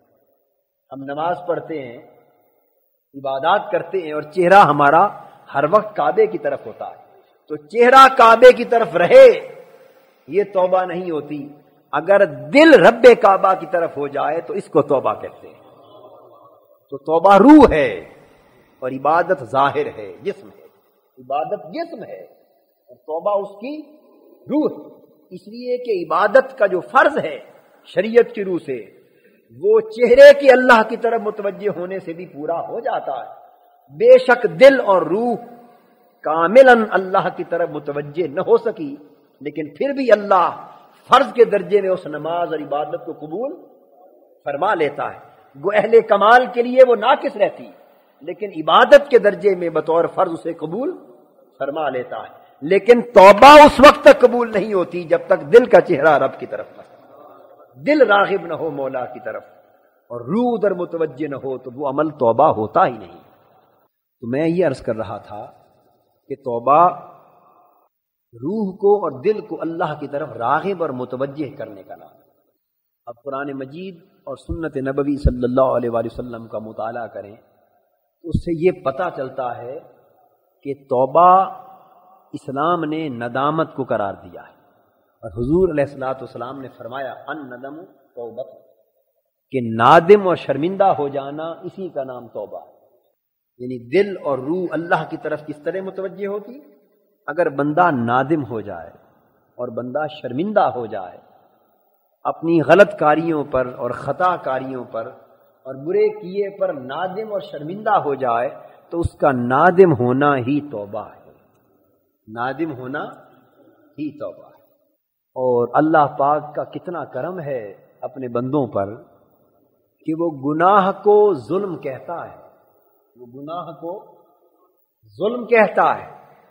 ہم نماز پڑھتے ہیں، عبادات کرتے ہیں اور چہرہ ہمارا ہر وقت کعبے کی طرف ہوتا ہے، تو چہرہ کعبے کی طرف رہے یہ توبہ نہیں ہوتی۔ اگر دل رب کعبہ کی طرف ہو جائے تو اس کو توبہ کہتے ہیں۔ تو توبہ روح ہے اور عبادت ظاہر ہے، جسم ہے۔ عبادت جسم ہے اور توبہ اس کی روح، اس لیے کہ عبادت کا جو فرض ہے شریعت کی روح سے، وہ چہرے کی اللہ کی طرف متوجہ ہونے سے بھی پورا ہو جاتا ہے۔ بے شک دل اور روح کاملاً اللہ کی طرف متوجہ نہ ہو سکی، لیکن پھر بھی اللہ فرض کے درجے میں اس نماز اور عبادت کو قبول فرما لیتا ہے۔ وہ اہل کمال کے لیے وہ ناقص رہتی، لیکن عبادت کے درجے میں بطور فرض اسے قبول فرما لیتا ہے۔ لیکن توبہ اس وقت تک قبول نہیں ہوتی جب تک دل کا چہرہ رب کی طرف نہ ہو، دل راغب نہ ہو مولا کی طرف اور روح ادھر متوجہ نہ ہو، تو وہ عمل توبہ ہوتا ہی نہیں۔ تو میں یہ عرض کر رہا تھا کہ توبہ روح کو اور دل کو اللہ کی طرف راغب اور متوجہ کرنے کا نام۔ اب قرآن مجید اور سنت نبوی صلی اللہ علیہ وآلہ وسلم کا مطالعہ کریں تو اس سے یہ پتہ چلتا ہے کہ توبہ اسلام نے ندامت کو قرار دیا ہے، اور حضور علیہ الصلوۃ والسلام نے فرمایا ان ندم توبت، کہ نادم اور شرمندہ ہو جانا اسی کا نام توبہ ہے۔ یعنی دل اور روح اللہ کی طرف کس طرح متوجہ ہوتی؟ اگر بندہ نادم ہو جائے اور بندہ شرمندہ ہو جائے اپنی غلط کاریوں پر اور خطا کاریوں پر اور برے کیے پر نادم اور شرمندہ ہو جائے تو اس کا نادم ہونا ہی توبہ ہے، نادم ہونا ہی توبہ ہے۔ اور اللہ پاک کا کتنا کرم ہے اپنے بندوں پر کہ وہ گناہ کو ظلم کہتا ہے، وہ گناہ کو ظلم کہتا ہے،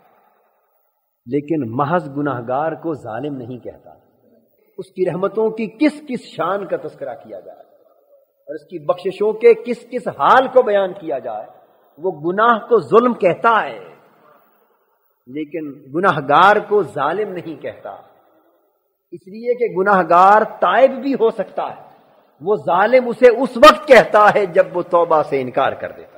لیکن محض گناہگار کو ظالم نہیں کہتا۔ اس کی رحمتوں کی کس کس شان کا تذکرہ کیا جائے اور اس کی بخششوں کے کس کس حال کو بیان کیا جائے، وہ گناہ کو ظلم کہتا ہے لیکن گناہگار کو ظالم نہیں کہتا، اس لیے کہ گناہگار تائب بھی ہو سکتا ہے، وہ ظالم اسے اس وقت کہتا ہے جب وہ توبہ سے انکار کر دیتا،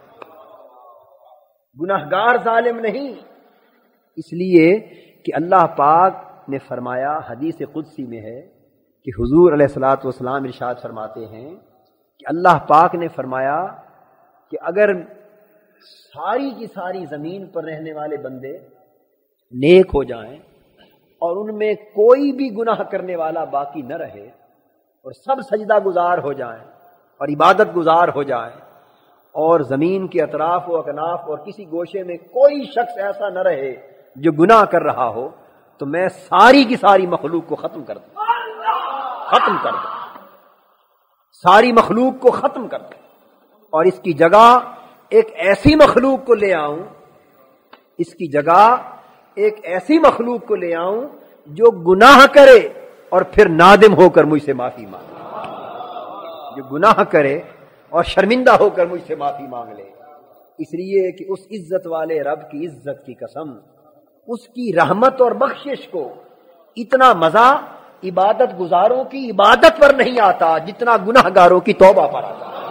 گناہگار ظالم نہیں۔ اس لیے کہ اللہ پاک نے فرمایا، حدیث قدسی میں ہے کہ حضور علیہ الصلوۃ والسلام ارشاد فرماتے ہیں کہ اللہ پاک نے فرمایا کہ اگر ساری کی ساری زمین پر رہنے والے بندے نیک ہو جائیں اور ان میں کوئی بھی گناہ کرنے والا باقی نہ رہے اور سب سجدہ گزار ہو جائیں اور عبادت گزار ہو جائیں اور زمین کے اطراف و اکناف اور کسی گوشے میں کوئی شخص ایسا نہ رہے جو گناہ کر رہا ہو، تو میں ساری کی ساری مخلوق کو ختم کر دوں، ختم کر دوں، ساری مخلوق کو ختم کر دوں اور اس کی جگہ ایک ایسی مخلوق کو لے آؤں، اس کی جگہ ایک ایسی مخلوق کو لے آؤں جو گناہ کرے اور پھر نادم ہو کر مجھ سے معافی مانگے، جو گناہ کرے اور شرمندہ ہو کر مجھ سے معافی مانگ لے، اس لیے کہ اس عزت والے رب کی عزت کی قسم، اس کی رحمت اور بخشش کو اتنا مزہ عبادت گزاروں کی عبادت پر نہیں آتا جتنا گناہ گاروں کی توبہ پر آتا ہے۔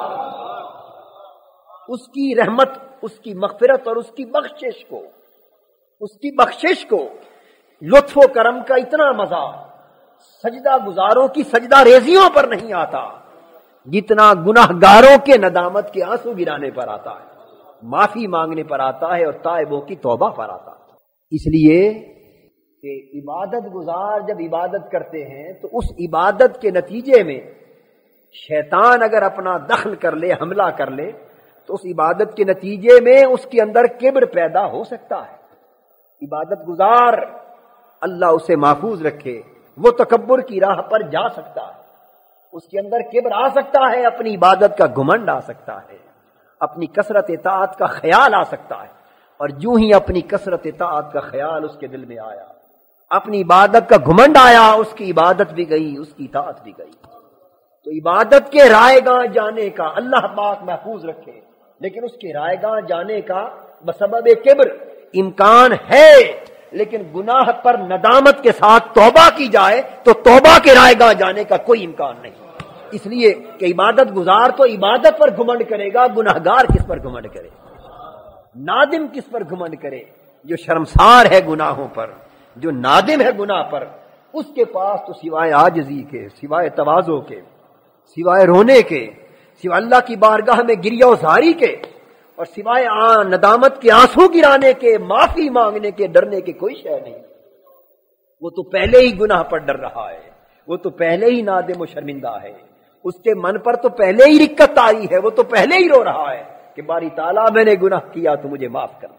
اس کی رحمت، اس کی مغفرت اور اس کی بخشش کو اس کی بخشش کو لطف و کرم کا اتنا مزہ سجدہ گزاروں کی سجدہ ریزیوں پر نہیں آتا جتنا گناہ گاروں کے ندامت کے آنسو گرانے پر آتا ہے، معافی مانگنے پر آتا ہے اور تائبوں کی توبہ پر آتا ہے۔ اس لیے کہ عبادت گزار جب عبادت کرتے ہیں تو اس عبادت کے نتیجے میں شیطان اگر اپنا دخل کر لے، حملہ کر لے، تو اس عبادت کے نتیجے میں اس کے اندر کبر پیدا ہو سکتا ہے۔ عبادت گزار اللہ اسے محفوظ رکھے، وہ تکبر کی راہ پر جا سکتا ہے، اس کے اندر کبر آ سکتا ہے، اپنی عبادت کا گھمنڈ آ سکتا ہے، اپنی کثرت اطاعت کا خیال آ سکتا ہے، اور جو ہی اپنی کثرت اطاعت کا خیال اس کے دل میں آیا، اپنی عبادت کا گھمنڈ آیا، اس کی عبادت بھی گئی، اس کی اطاعت بھی گئی۔ تو عبادت کے رائے گاہ جانے کا اللہ پاک محفوظ رکھے، لیکن اس کے رائے گاہ جانے کا بسبب کبر امکان ہے، لیکن گناہ پر ندامت کے ساتھ توبہ کی جائے تو توبہ کے رائے گاہ جانے کا کوئی امکان نہیں، اس لیے کہ عبادت گزار تو عبادت پر گھمنڈ کرے گا، گناہ گار کس پر گھمنڈ کرے، نادم کس پر گھمنڈ کرے؟ جو شرمسار ہے گناہوں پر، جو نادم ہے گناہ پر، اس کے پاس تو سوائے عاجزی کے، سوائے تواضع کے، سوائے رونے کے، سوائے اللہ کی بارگاہ میں گریہ و زاری کے، اور سوائے ندامت کے آنسو گرانے کے، معافی مانگنے کے، ڈرنے کے کوئی شے نہیں۔ وہ تو پہلے ہی گناہ پر ڈر رہا ہے، وہ تو پہلے ہی نادم و شرمندہ ہے، اس کے من پر تو پہلے ہی رکت آئی ہے، وہ تو پہلے ہی رو رہا ہے کہ باری تعالیٰ میں نے گناہ کیا تو مجھے معاف کر،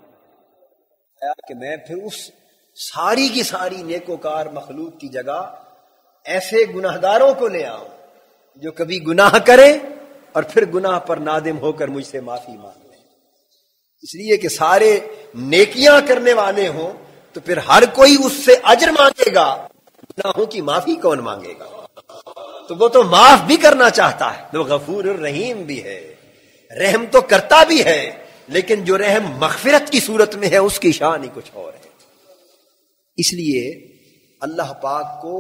کہ میں پھر اس ساری کی ساری نیکوکار مخلوق کی جگہ ایسے گناہگاروں کو لے آؤں جو کبھی گناہ کرے اور پھر گناہ پر نادم ہو کر مجھ سے معافی مانگ لیں۔ اس لیے کہ سارے نیکیاں کرنے والے ہوں تو پھر ہر کوئی اس سے اجر مانگے گا، گناہوں کی معافی کون مانگے گا؟ تو وہ تو معاف بھی کرنا چاہتا ہے، وہ غفور الرحیم بھی ہے، رحم تو کرتا بھی ہے، لیکن جو رحم مغفرت کی صورت میں ہے اس کی شان ہی کچھ اور ہے۔ اس لیے اللہ پاک کو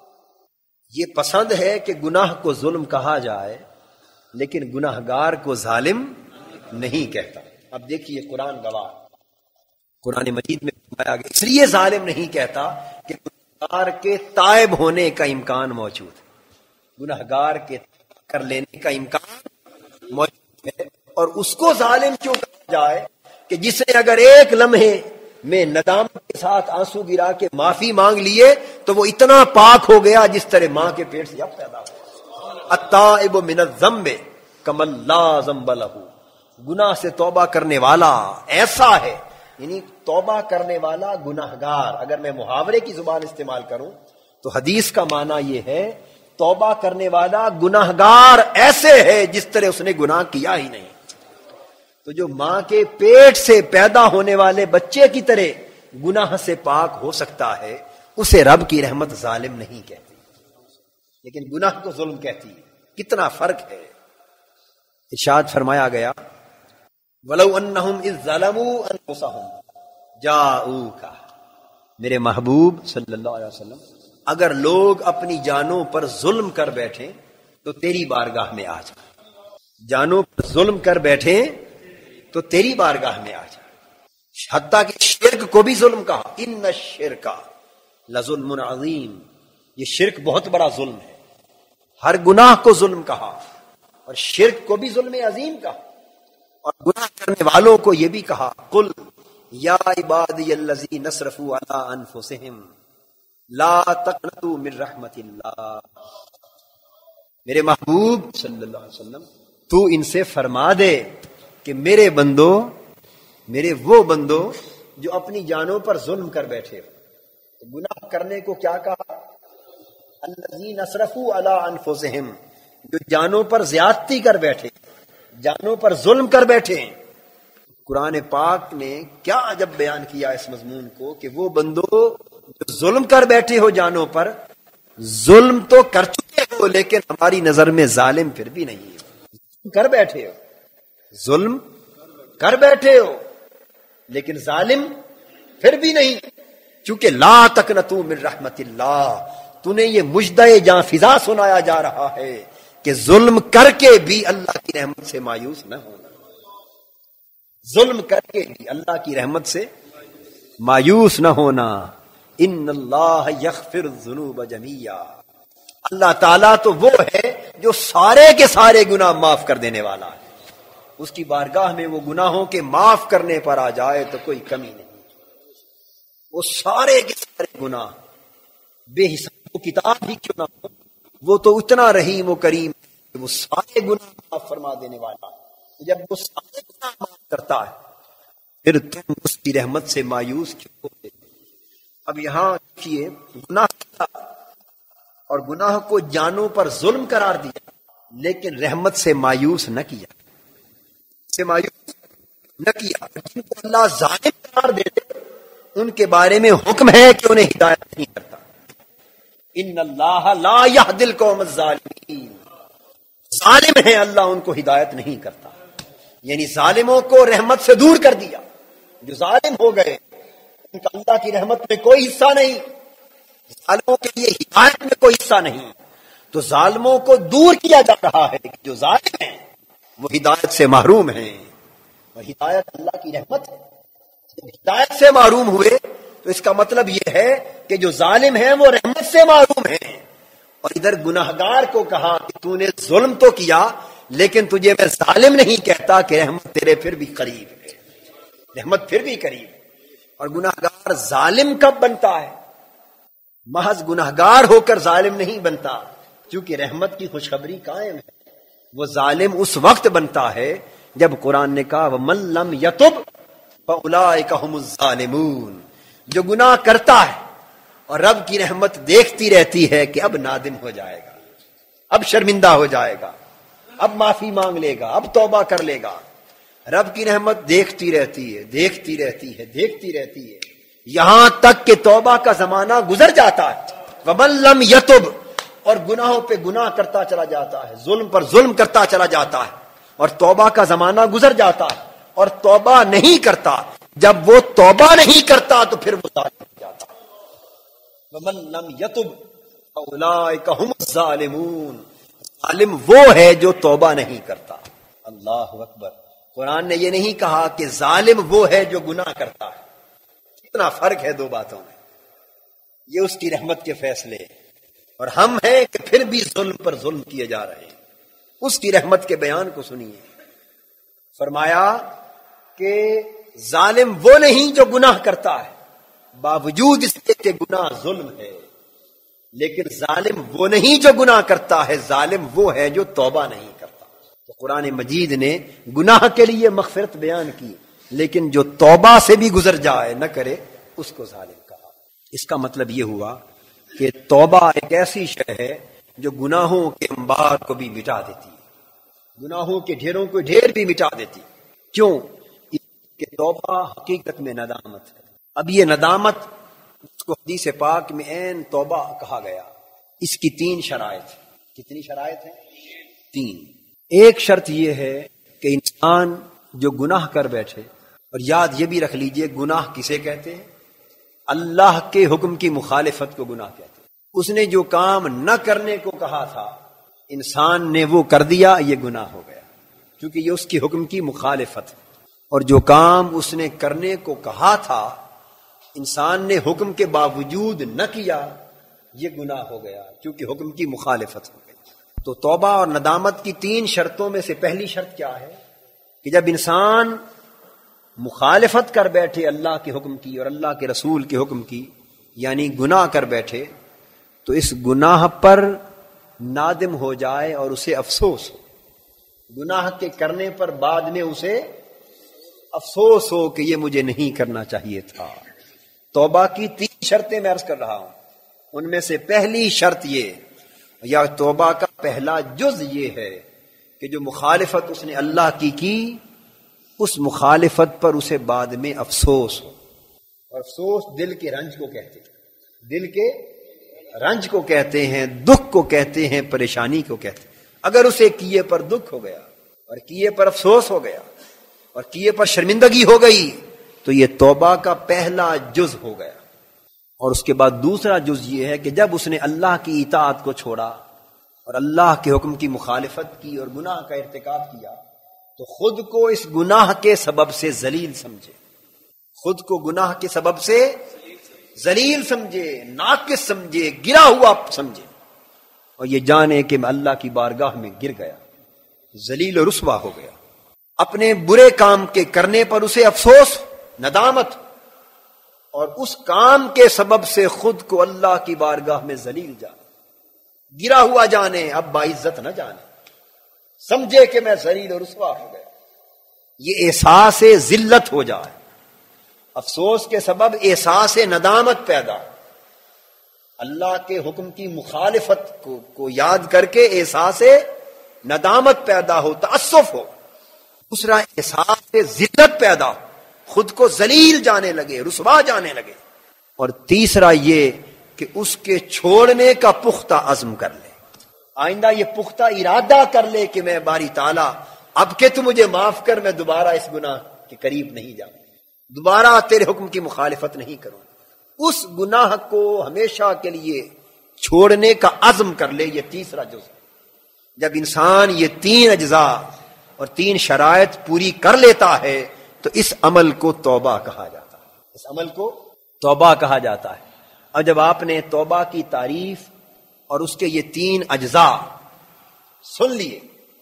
یہ پسند ہے کہ گناہ کو ظلم کہا جائے، لیکن گناہ گار کو ظالم نہیں کہتا۔ اب دیکھیے قرآن گواہ، قرآن مجید میں فرمایا گیا اس لیے ظالم نہیں کہتا کہ گناہ گار کے تائب ہونے کا امکان موجود ہے، گناہ گار کے کر لینے کا امکان موجود ہے، اور اس کو ظالم کیوں کہا جائے کہ جس نے اگر ایک لمحے میں ندامت کے ساتھ آنسو گرا کے معافی مانگ لیے تو وہ اتنا پاک ہو گیا جس طرح ماں کے پیٹ سے اب پیدا ہوا۔ التائب من الذنب کمن لا ذنب لہ، گناہ سے توبہ کرنے والا ایسا ہے، یعنی توبہ کرنے والا گناہگار، اگر میں محاورے کی زبان استعمال کروں تو حدیث کا معنی یہ ہے توبہ کرنے والا گناہگار ایسے ہے جس طرح اس نے گناہ کیا ہی نہیں۔ تو جو ماں کے پیٹ سے پیدا ہونے والے بچے کی طرح گناہ سے پاک ہو سکتا ہے، اسے رب کی رحمت ظالم نہیں کہتی، لیکن گناہ کو ظلم کہتی ہے۔ کتنا فرق ہے۔ ارشاد فرمایا گیا وَلَوْ أَنَّهُمْ إِذْ ظَلَمُوا أَنفُسَهُمْ جَاءُوكَ، میرے محبوب صلی اللہ علیہ وسلم اگر لوگ اپنی جانوں پر ظلم کر بیٹھیں تو تیری بارگاہ میں آ جا، جانوں پر ظلم کر بیٹھیں تو تیری بارگاہ میں آ جا۔ حتیٰ کہ شرک کو بھی ظلم کہا، ان الشرک لظلم عظیم، یہ شرک بہت بڑا ظلم ہے، ہر گناہ کو ظلم کہا، اور شرک کو بھی ظلم عظیم کہا، اور گناہ کرنے والوں کو یہ بھی کہا قل یا عبادی الذین اسرفوا علی انفسہم لا تقنطوا من رحمت اللہ، میرے محبوب صلی اللہ علیہ وسلم تو ان سے فرما دے کہ میرے بندو، میرے وہ بندو جو اپنی جانوں پر ظلم کر بیٹھے ہو، تو گناہ کرنے کو کیا کہا؟ الذین اسرفوا علی انفسہم، جو جانوں پر زیادتی کر بیٹھے، جانوں پر ظلم کر بیٹھے۔ قرآن پاک نے کیا عجب بیان کیا اس مضمون کو کہ وہ بندو جو ظلم کر بیٹھے ہو جانوں پر، ظلم تو کر چکے ہو لیکن ہماری نظر میں ظالم پھر بھی نہیں ہے، کر بیٹھے ہو، ظلم کر بیٹھے ہو، لیکن ظالم پھر بھی نہیں، چونکہ لا تقنطوا من رحمت اللہ، تو نے یہ مجدہ جاں فضا سنایا جا رہا ہے کہ ظلم کر کے بھی اللہ کی رحمت سے مایوس نہ ہونا، ظلم کر کے بھی اللہ کی رحمت سے مایوس نہ ہونا۔ ان اللہ یغفر الذنوب جميعا، اللہ تعالیٰ تو وہ ہے جو سارے کے سارے گناہ معاف کر دینے والا ہے، اس کی بارگاہ میں وہ گناہوں کے معاف کرنے پر آ جائے تو کوئی کمی نہیں، وہ سارے کے سارے گناہ بے حساب و کتاب ہی کیوں نہ ہو، وہ تو اتنا رحیم و کریم کہ وہ سارے گناہ معاف فرما دینے والا ہے۔ جب وہ سارے گناہ معاف کرتا ہے پھر تم اس کی رحمت سے مایوس کیوں ہوتے؟ اب یہاں دیکھیے، گناہ اور گناہ کو جانوں پر ظلم قرار دیا، لیکن رحمت سے مایوس نہ کیا، سے مایوس نہ کیا۔ جن کو اللہ ظالم قرار دیتے ان کے بارے میں حکم ہے کہ انہیں ہدایت نہیں کرتا۔ ان اللہ لا یہدی القوم الظالمین، ظالم ہیں اللہ ان کو ہدایت نہیں کرتا، یعنی ظالموں کو رحمت سے دور کر دیا۔ جو ظالم ہو گئے ان کا اللہ کی رحمت میں کوئی حصہ نہیں، ظالموں کے لیے ہدایت میں کوئی حصہ نہیں، تو ظالموں کو دور کیا جا رہا ہے کہ جو ظالم ہیں وہ ہدایت سے محروم ہیں، اور ہدایت اللہ کی رحمت ہے۔ جب ہدایت سے محروم ہوئے تو اس کا مطلب یہ ہے کہ جو ظالم ہیں وہ رحمت سے محروم ہیں۔ اور ادھر گناہگار کو کہا کہ تو نے ظلم تو کیا لیکن تجھے میں ظالم نہیں کہتا، کہ رحمت تیرے پھر بھی قریب ہے، رحمت پھر بھی قریب ہے۔ اور گناہگار ظالم کب بنتا ہے؟ محض گناہگار ہو کر ظالم نہیں بنتا، کیونکہ رحمت کی خوشخبری قائم ہے۔ وہ ظالم اس وقت بنتا ہے جب قرآن نے کہا وَمَن لَّمْ يَتُبْ فَأُولَٰئِكَ هُمُ الظَّالِمُونَ، جو گناہ کرتا ہے اور رب کی رحمت دیکھتی رہتی ہے کہ اب نادم ہو جائے گا، اب شرمندہ ہو جائے گا، اب معافی مانگ لے گا، اب توبہ کر لے گا، رب کی رحمت دیکھتی رہتی ہے دیکھتی رہتی ہے دیکھتی رہتی ہے یہاں تک کہ توبہ کا زمانہ گزر جاتا ہے۔ وَمَن لَّمْ يَتُبْ، اور گناہوں پہ گناہ کرتا چلا جاتا ہے، ظلم پر ظلم کرتا چلا جاتا ہے، اور توبہ کا زمانہ گزر جاتا ہے اور توبہ نہیں کرتا، جب وہ توبہ نہیں کرتا تو پھر وہ ظالم ہو جاتا ہے۔ وَمَن لَّمْ يَتُبْ فَأُولَٰئِكَ هُمُ الظَّالِمُونَ، ظالم وہ ہے جو توبہ نہیں کرتا۔ اللہ اکبر۔ قرآن نے یہ نہیں کہا کہ ظالم وہ ہے جو گناہ کرتا ہے، کتنا فرق ہے دو باتوں میں۔ یہ اس کی رحمت کے فیصلے، اور ہم ہیں کہ پھر بھی ظلم پر ظلم کیے جا رہے ہیں۔ اس کی رحمت کے بیان کو سنیے، فرمایا کہ ظالم وہ نہیں جو گناہ کرتا ہے باوجود اس کے کہ گناہ ظلم ہے، لیکن ظالم وہ نہیں جو گناہ کرتا ہے، ظالم وہ ہے جو توبہ نہیں کرتا۔ تو قرآن مجید نے گناہ کے لیے مغفرت بیان کی، لیکن جو توبہ سے بھی گزر جائے نہ کرے اس کو ظالم کہا۔ اس کا مطلب یہ ہوا کہ توبہ ایک ایسی شے ہے جو گناہوں کے انبار کو بھی مٹا دیتی ہے، گناہوں کے ڈھیروں کو ڈھیر بھی مٹا دیتی۔ کیوں؟ کہ توبہ حقیقت میں ندامت ہے۔ اب یہ ندامت اس کو حدیث پاک میں عین توبہ کہا گیا۔ اس کی تین شرائط، کتنی شرائط ہیں؟ تین۔ ایک شرط یہ ہے کہ انسان جو گناہ کر بیٹھے، اور یاد یہ بھی رکھ لیجئے گناہ کسے کہتے ہیں؟ اللہ کے حکم کی مخالفت کو گناہ کہتے ہیں۔ اس نے جو کام نہ کرنے کو کہا تھا انسان نے وہ کر دیا، یہ گناہ ہو گیا، کیونکہ یہ اس کی حکم کی مخالفت ہے۔ اور جو کام اس نے کرنے کو کہا تھا انسان نے حکم کے باوجود نہ کیا، یہ گناہ ہو گیا، کیونکہ حکم کی مخالفت ہو گئی۔ تو توبہ اور ندامت کی تین شرطوں میں سے پہلی شرط کیا ہے؟ کہ جب انسان مخالفت کر بیٹھے اللہ کے حکم کی اور اللہ کے رسول کے حکم کی، یعنی گناہ کر بیٹھے، تو اس گناہ پر نادم ہو جائے اور اسے افسوس ہو، گناہ کے کرنے پر بعد میں اسے افسوس ہو کہ یہ مجھے نہیں کرنا چاہیے تھا۔ توبہ کی تین شرطیں میں عرض کر رہا ہوں، ان میں سے پہلی شرط یہ، یا توبہ کا پہلا جز یہ ہے کہ جو مخالفت اس نے اللہ کی کی اس مخالفت پر اسے بعد میں افسوس ہو۔ اور افسوس دل کے رنج کو کہتے ہیں، دل کے رنج کو کہتے ہیں، دکھ کو کہتے ہیں، پریشانی کو کہتے ہیں۔ اگر اسے کیے پر دکھ ہو گیا، اور کیے پر افسوس ہو گیا اور کیے پر شرمندگی ہو گئی، تو یہ توبہ کا پہلا جز ہو گیا۔ اور اس کے بعد دوسرا جز یہ ہے کہ جب اس نے اللہ کی اطاعت کو چھوڑا اور اللہ کے حکم کی مخالفت کی اور گناہ کا ارتکاب کیا، تو خود کو اس گناہ کے سبب سے ذلیل سمجھے، خود کو گناہ کے سبب سے ذلیل سمجھے، ناقص سمجھے، گرا ہوا سمجھے، اور یہ جانے کہ میں اللہ کی بارگاہ میں گر گیا، ذلیل و رسوا ہو گیا۔ اپنے برے کام کے کرنے پر اسے افسوس، ندامت، اور اس کام کے سبب سے خود کو اللہ کی بارگاہ میں ذلیل جانے، گرا ہوا جانے، اب باعزت نہ جانے، سمجھے کہ میں ذلیل و رسوا ہو گیا، یہ احساس ذلت ہو جائے۔ افسوس کے سبب احساس ندامت پیدا، اللہ کے حکم کی مخالفت کو, کو یاد کر کے احساس ندامت پیدا ہو، تأسف ہو۔ دوسرا احساس ذلت پیدا ہو، خود کو ذلیل جانے لگے، رسوا جانے لگے۔ اور تیسرا یہ کہ اس کے چھوڑنے کا پختہ عزم کر لے، آئندہ یہ پختہ ارادہ کر لے کہ میں باری تعالیٰ اب کہ تو مجھے معاف کر، میں دوبارہ اس گناہ کے قریب نہیں جاؤں، دوبارہ تیرے حکم کی مخالفت نہیں کروں، اس گناہ کو ہمیشہ کے لیے چھوڑنے کا عزم کر لے۔ یہ تیسرا جز، جب انسان یہ تین اجزاء اور تین شرائط پوری کر لیتا ہے تو اس عمل کو توبہ کہا جاتا ہے، اس عمل کو توبہ کہا جاتا ہے۔ اور جب آپ نے توبہ کی تعریف اور اس کے یہ تین اجزاء سن لیے،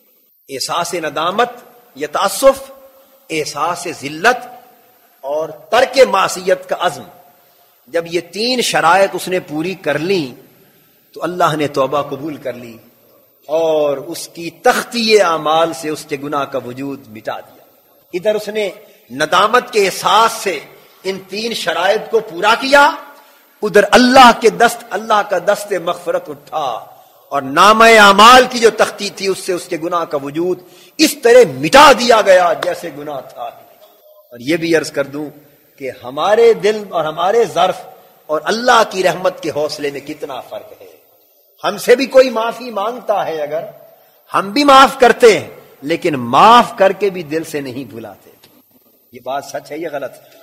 احساس ندامت، یہ تأسف، احساس ذلت اور ترک معصیت کا عزم، جب یہ تین شرائط اس نے پوری کر لی تو اللہ نے توبہ قبول کر لی اور اس کی تختی اعمال سے اس کے گناہ کا وجود مٹا دیا۔ ادھر اس نے ندامت کے احساس سے ان تین شرائط کو پورا کیا، ادھر اللہ کے دست اللہ کا دست مغفرت اٹھا اور نامہ اعمال کی جو تختی تھی اس سے اس کے گناہ کا وجود اس طرح مٹا دیا گیا جیسے گناہ تھا۔ اور یہ بھی عرض کر دوں کہ ہمارے دل اور ہمارے ظرف اور اللہ کی رحمت کے حوصلے میں کتنا فرق ہے۔ ہم سے بھی کوئی معافی مانگتا ہے، اگر ہم بھی معاف کرتے ہیں لیکن معاف کر کے بھی دل سے نہیں بھلاتے۔ یہ بات سچ ہے، یہ غلط ہے؟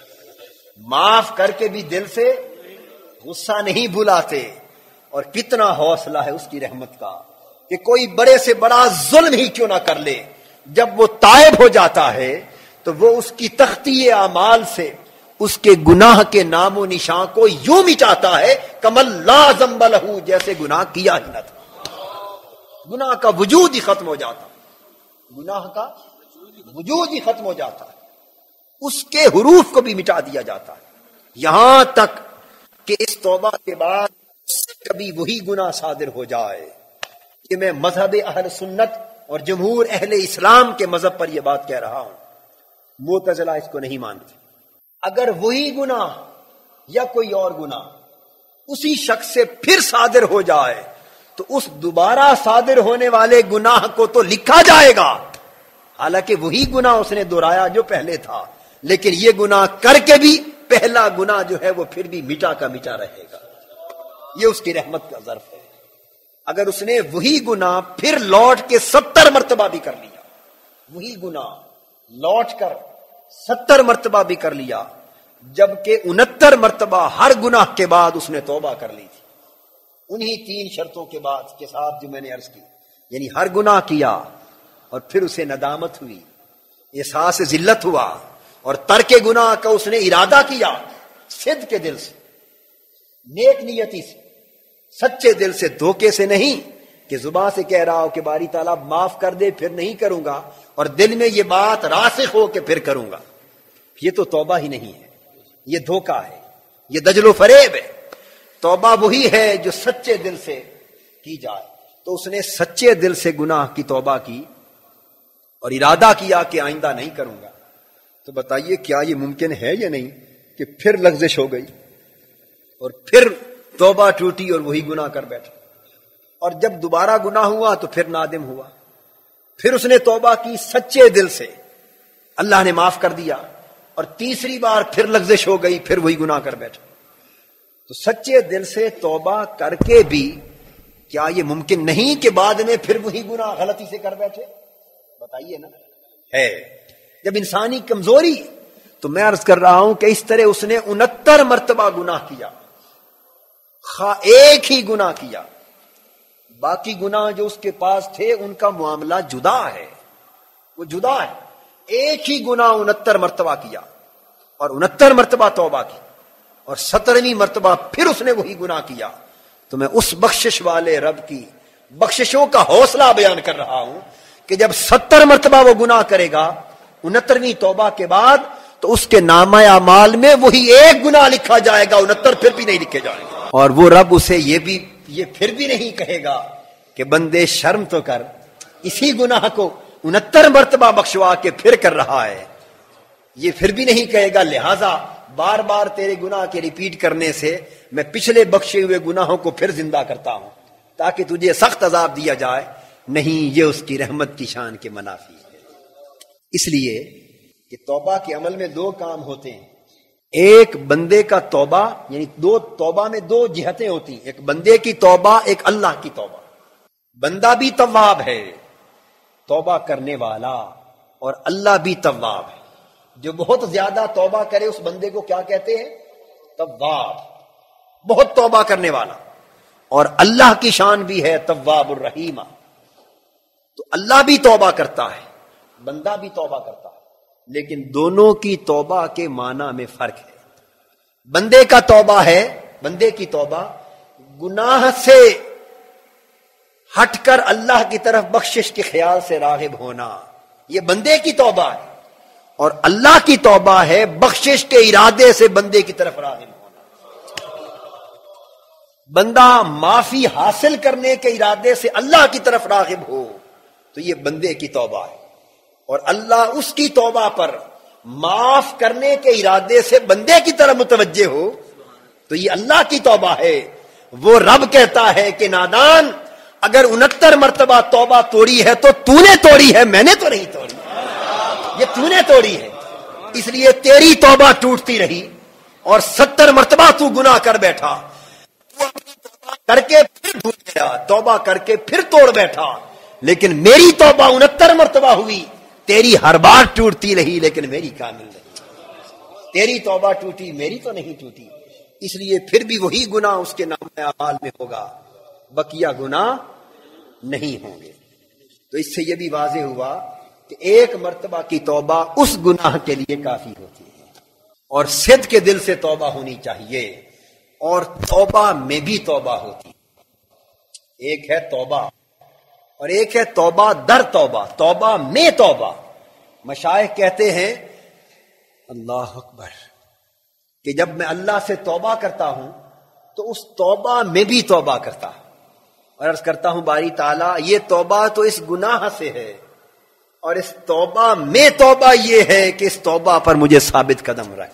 معاف کر کے بھی دل سے غصہ نہیں بھلاتے، اور کتنا حوصلہ ہے اس کی رحمت کا کہ کوئی بڑے سے بڑا ظلم ہی کیوں نہ کر لے، جب وہ تائب ہو جاتا ہے تو وہ اس کی تختی اعمال سے اس کے گناہ کے نام و نشان کو یوں مٹاتا ہے کمل لا ذنب لہ، جیسے گناہ کیا ہی نہ تھا، گناہ کا وجود ہی ختم ہو جاتا، گناہ کا وجود ہی ختم ہو جاتا ہے، اس کے حروف کو بھی مٹا دیا جاتا ہے، یہاں تک کہ اس توبہ کے بعد کبھی وہی گناہ صادر ہو جائے کہ میں مذہب اہل سنت اور جمہور اہل اسلام کے مذہب پر یہ بات کہہ رہا ہوں، معتزلہ اس کو نہیں مانتے، اگر وہی گناہ یا کوئی اور گناہ اسی شخص سے پھر صادر ہو جائے تو اس دوبارہ صادر ہونے والے گناہ کو تو لکھا جائے گا، حالانکہ وہی گناہ اس نے دہرایا جو پہلے تھا، لیکن یہ گناہ کر کے بھی پہلا گناہ جو ہے وہ پھر بھی مٹا کا مٹا رہے گا۔ یہ اس کی رحمت کا ظرف ہے۔ اگر اس نے وہی گناہ پھر لوٹ کے ستر مرتبہ بھی کر لیا، وہی گناہ لوٹ کر ستر مرتبہ بھی کر لیا، جبکہ انہتر مرتبہ ہر گناہ کے بعد اس نے توبہ کر لی تھی، انہی تین شرطوں کے بعد کے ساتھ جو میں نے عرض کی، یعنی ہر گناہ کیا اور پھر اسے ندامت ہوئی، احساس ذلت ہوا، اور ترک گناہ کا اس نے ارادہ کیا صدق کے دل سے، نیک نیتی سے، سچے دل سے، دھوکے سے نہیں کہ زبان سے کہہ رہا ہو کہ باری تعالیٰ معاف کر دے پھر نہیں کروں گا، اور دل میں یہ بات راسخ ہو کہ پھر کروں گا۔ یہ تو توبہ ہی نہیں ہے، یہ دھوکہ ہے، یہ دجل و فریب ہے۔ توبہ وہی ہے جو سچے دل سے کی جائے۔ تو اس نے سچے دل سے گناہ کی توبہ کی اور ارادہ کیا کہ آئندہ نہیں کروں گا، تو بتائیے کیا یہ ممکن ہے یا نہیں کہ پھر لغزش ہو گئی اور پھر توبہ ٹوٹی اور وہی گناہ کر بیٹھا، اور جب دوبارہ گناہ ہوا تو پھر نادم ہوا، پھر اس نے توبہ کی سچے دل سے، اللہ نے معاف کر دیا، اور تیسری بار پھر لغزش ہو گئی، پھر وہی گناہ کر بیٹھا۔ تو سچے دل سے توبہ کر کے بھی کیا یہ ممکن نہیں کہ بعد میں پھر وہی گناہ غلطی سے کر بیٹھے؟ بتائیے نا ہے جب انسانی کمزوری. تو میں عرض کر رہا ہوں کہ اس طرح اس نے انہتر مرتبہ گناہ کیا، خواہ ایک ہی گناہ کیا، باقی گناہ جو اس کے پاس تھے ان کا معاملہ جدا ہے، وہ جدا ہے. ایک ہی گناہ انہتر مرتبہ کیا اور انہتر مرتبہ توبہ کی اور سترویں مرتبہ پھر اس نے وہی گناہ کیا. تو میں اس بخشش والے رب کی بخششوں کا حوصلہ بیان کر رہا ہوں کہ جب ستر مرتبہ وہ گناہ کرے گا انہترویں توبہ کے بعد تو اس کے نامہ اعمال میں وہی ایک گناہ لکھا جائے گا، انہتر پھر بھی نہیں لکھے جائیں گے. اور وہ رب اسے یہ بھی یہ پھر بھی نہیں کہے گا کہ بندے شرم تو کر، اسی گناہ کو انہتر مرتبہ بخشوا کے پھر کر رہا ہے. یہ پھر بھی نہیں کہے گا لہذا بار بار تیرے گناہ کے ریپیٹ کرنے سے میں پچھلے بخشے ہوئے گناہوں کو پھر زندہ کرتا ہوں تاکہ تجھے سخت عذاب دیا جائے. نہیں، یہ اس کی رحمت کی شان کے منافی ہے. اس لیے کہ توبہ کے عمل میں دو کام ہوتے ہیں. ایک بندے کا توبہ، یعنی دو توبہ میں دو جہتیں ہوتی ہیں، ایک بندے کی توبہ، ایک اللہ کی توبہ. بندہ بھی تواب ہے، توبہ کرنے والا، اور اللہ بھی تواب ہے. جو بہت زیادہ توبہ کرے اس بندے کو کیا کہتے ہیں؟ تواب، بہت توبہ کرنے والا. اور اللہ کی شان بھی ہے تواب الرحیم. تو اللہ بھی توبہ کرتا ہے، بندہ بھی توبہ کرتا ہے، لیکن دونوں کی توبہ کے معنی میں فرق ہے. بندے کا توبہ ہے، بندے کی توبہ گناہ سے ہٹ کر اللہ کی طرف بخشش کے خیال سے راغب ہونا، یہ بندے کی توبہ ہے. اور اللہ کی توبہ ہے بخشش کے ارادے سے بندے کی طرف راغب ہونا. بندہ معافی حاصل کرنے کے ارادے سے اللہ کی طرف راغب ہو تو یہ بندے کی توبہ ہے. اور اللہ اس کی توبہ پر معاف کرنے کے ارادے سے بندے کی طرف متوجہ ہو تو یہ اللہ کی توبہ ہے. وہ رب کہتا ہے کہ نادان، اگر انہتر مرتبہ توبہ توڑی ہے تو تو نے توڑی ہے، میں نے تو نہیں توڑی، یہ تو نے توڑی ہے. اس لیے تیری توبہ ٹوٹتی رہی اور ستر مرتبہ تو گناہ کر بیٹھا، توبہ کر کے پھر بھول گیا، توبہ کر کے پھر توڑ بیٹھا. لیکن میری توبہ انہتر مرتبہ ہوئی، تیری ہر بار ٹوٹتی رہی لیکن میری کامل نہیں. تیری توبہ ٹوٹی، میری تو نہیں ٹوٹی. اس لیے پھر بھی وہی گناہ اس کے نام اعمال میں ہوگا، بقیہ گناہ نہیں ہوں گے. تو اس سے یہ بھی واضح ہوا کہ ایک مرتبہ کی توبہ اس گناہ کے لیے کافی ہوتی ہے، اور صدق کے دل سے توبہ ہونی چاہیے. اور توبہ میں بھی توبہ ہوتی ہے. ایک ہے توبہ اور ایک ہے توبہ در توبہ، توبہ میں توبہ. مشائخ کہتے ہیں اللہ اکبر کہ جب میں اللہ سے توبہ کرتا ہوں تو اس توبہ میں بھی توبہ کرتا ہوں اور عرض کرتا ہوں باری تعالیٰ یہ توبہ تو اس گناہ سے ہے، اور اس توبہ میں توبہ یہ ہے کہ اس توبہ پر مجھے ثابت قدم رکھ،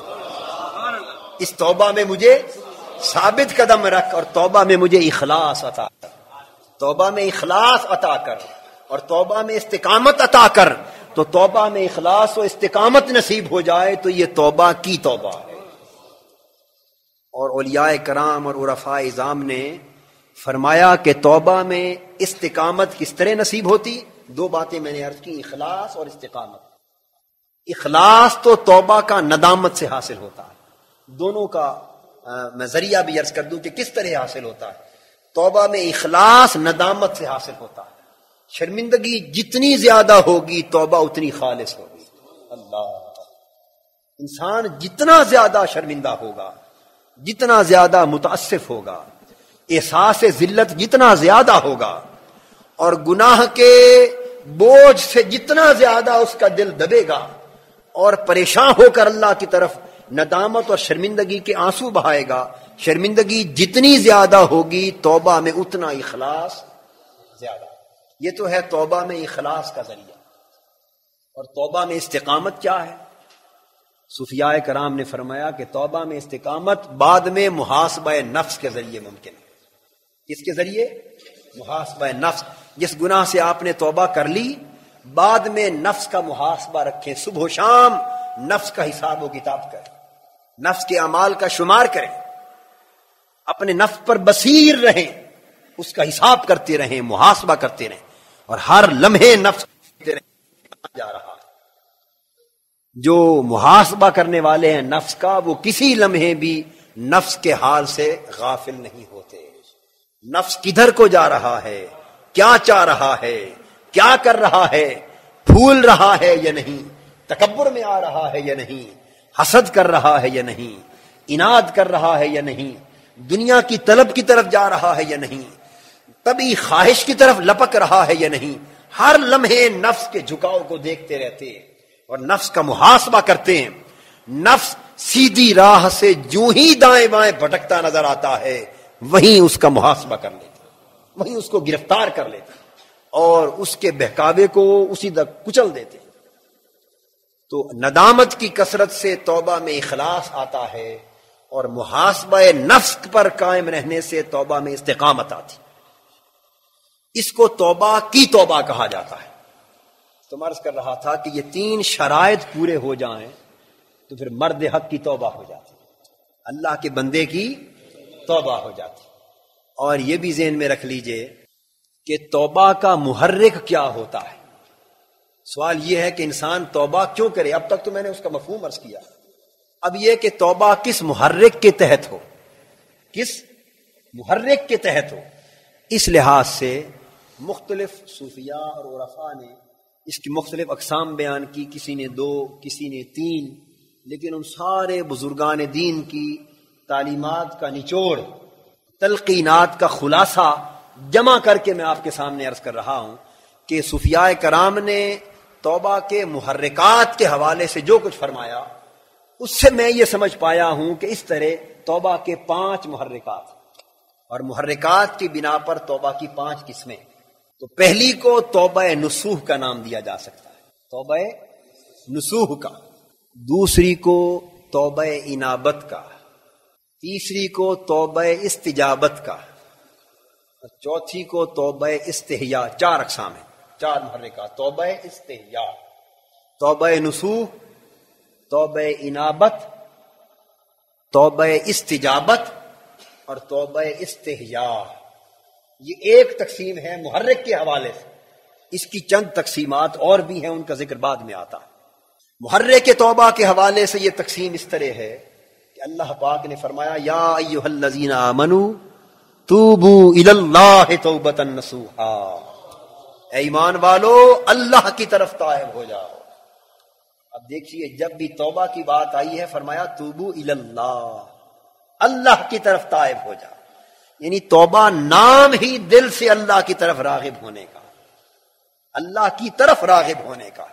اس توبہ میں مجھے ثابت قدم رکھ، اور توبہ میں مجھے اخلاص عطا کر، توبہ میں اخلاص عطا کر، اور توبہ میں استقامت عطا کر. تو توبہ میں اخلاص و استقامت نصیب ہو جائے تو یہ توبہ کی توبہ ہے. اور اولیاء کرام اور عرفاء اعظام نے فرمایا کہ توبہ میں استقامت کس طرح نصیب ہوتی؟ دو باتیں میں نے عرض کی، اخلاص اور استقامت. اخلاص تو توبہ کا ندامت سے حاصل ہوتا ہے. دونوں کا آ, میں ذریعہ بھی عرض کر دوں کہ کس طرح حاصل ہوتا ہے. توبہ میں اخلاص ندامت سے حاصل ہوتا ہے. شرمندگی جتنی زیادہ ہوگی توبہ اتنی خالص ہوگی. اللہ، انسان جتنا زیادہ شرمندہ ہوگا، جتنا زیادہ متاسف ہوگا، احساس ذلت جتنا زیادہ ہوگا، اور گناہ کے بوجھ سے جتنا زیادہ اس کا دل دبے گا اور پریشان ہو کر اللہ کی طرف ندامت اور شرمندگی کے آنسو بہائے گا، شرمندگی جتنی زیادہ ہوگی توبہ میں اتنا اخلاص زیادہ. یہ تو ہے توبہ میں اخلاص کا ذریعہ. اور توبہ میں استقامت کیا ہے؟ صوفیاء کرام نے فرمایا کہ توبہ میں استقامت بعد میں محاسبہ نفس کے ذریعے ممکن ہے. کس کے ذریعے؟ محاسبہ نفس. جس گناہ سے آپ نے توبہ کر لی، بعد میں نفس کا محاسبہ رکھیں، صبح و شام نفس کا حساب و کتاب کریں، نفس کے اعمال کا شمار کریں، اپنے نفس پر بصیر رہیں، اس کا حساب کرتے رہیں، محاسبہ کرتے رہیں، اور ہر لمحے نفس کرتے رہیں جا رہا ہے۔ جو محاسبہ کرنے والے ہیں نفس کا، وہ کسی لمحے بھی نفس کے حال سے غافل نہیں ہوتے۔ نفس کدھر کو جا رہا ہے، کیا چاہ رہا ہے، کیا کر رہا ہے، پھول رہا ہے یا نہیں، تکبر میں آ رہا ہے یا نہیں، حسد کر رہا ہے یا نہیں، اناد کر رہا ہے یا نہیں، دنیا کی طلب کی طرف جا رہا ہے یا نہیں، طبعی خواہش کی طرف لپک رہا ہے یا نہیں، ہر لمحے نفس کے جھکاؤ کو دیکھتے رہتے ہیں اور نفس کا محاسبہ کرتے ہیں۔ نفس سیدھی راہ سے جو ہی دائیں بائیں بھٹکتا نظر آتا ہے وہیں اس کا محاسبہ کر لیتا، وہیں اس کو گرفتار کر لیتا اور اس کے بہکاوے کو اسی تک کچل دیتے۔ تو ندامت کی کثرت سے توبہ میں اخلاص آتا ہے اور محاسبہ نفس پر قائم رہنے سے توبہ میں استقامت آتی۔ اس کو توبہ کی توبہ کہا جاتا ہے۔ تو میں عرض کر رہا تھا کہ یہ تین شرائط پورے ہو جائیں تو پھر مرد حق کی توبہ ہو جاتی، اللہ کے بندے کی توبہ ہو جاتی۔ اور یہ بھی ذہن میں رکھ لیجئے کہ توبہ کا محرک کیا ہوتا ہے۔ سوال یہ ہے کہ انسان توبہ کیوں کرے؟ اب تک تو میں نے اس کا مفہوم عرض کیا، اب یہ کہ توبہ کس محرک کے تحت ہو، کس محرک کے تحت ہو۔ اس لحاظ سے مختلف صوفیاء اور عرفاء نے اس کی مختلف اقسام بیان کی، کسی نے دو، کسی نے تین، لیکن ان سارے بزرگان دین کی تعلیمات کا نچوڑ، تلقینات کا خلاصہ جمع کر کے میں آپ کے سامنے عرض کر رہا ہوں کہ صوفیاء کرام نے توبہ کے محرکات کے حوالے سے جو کچھ فرمایا، اس سے میں یہ سمجھ پایا ہوں کہ اس طرح توبہ کے پانچ محرکات اور محرکات کی بنا پر توبہ کی پانچ قسمیں۔ تو پہلی کو توبہ نصوح کا نام دیا جا سکتا ہے، توبہ نصوح کا، دوسری کو توبہ انابت کا، تیسری کو توبہ استجابت کا، اور چوتھی کو توبہ استحیا۔ چار اقسام ہیں، چار محرکات، توبہ استحیا، توبہ نصوح، توبہ انابت، توبہ استجابت اور توبہ استحیا۔ یہ ایک تقسیم ہے محرک کے حوالے سے، اس کی چند تقسیمات اور بھی ہیں، ان کا ذکر بعد میں آتا ہے۔ محرک توبہ کے حوالے سے یہ تقسیم اس طرح ہے کہ اللہ پاک نے فرمایا یا ایھا الذین آمنوا توبوا الی اللہ توبۃ نصوحا، اے ایمان والو اللہ کی طرف تائب ہو جاؤ۔ اب دیکھیے جب بھی توبہ کی بات آئی ہے فرمایا توبوا الی اللہ، اللہ کی طرف تائب ہو جاؤ، یعنی توبہ نام ہی دل سے اللہ کی طرف راغب ہونے کا، اللہ کی طرف راغب ہونے کا،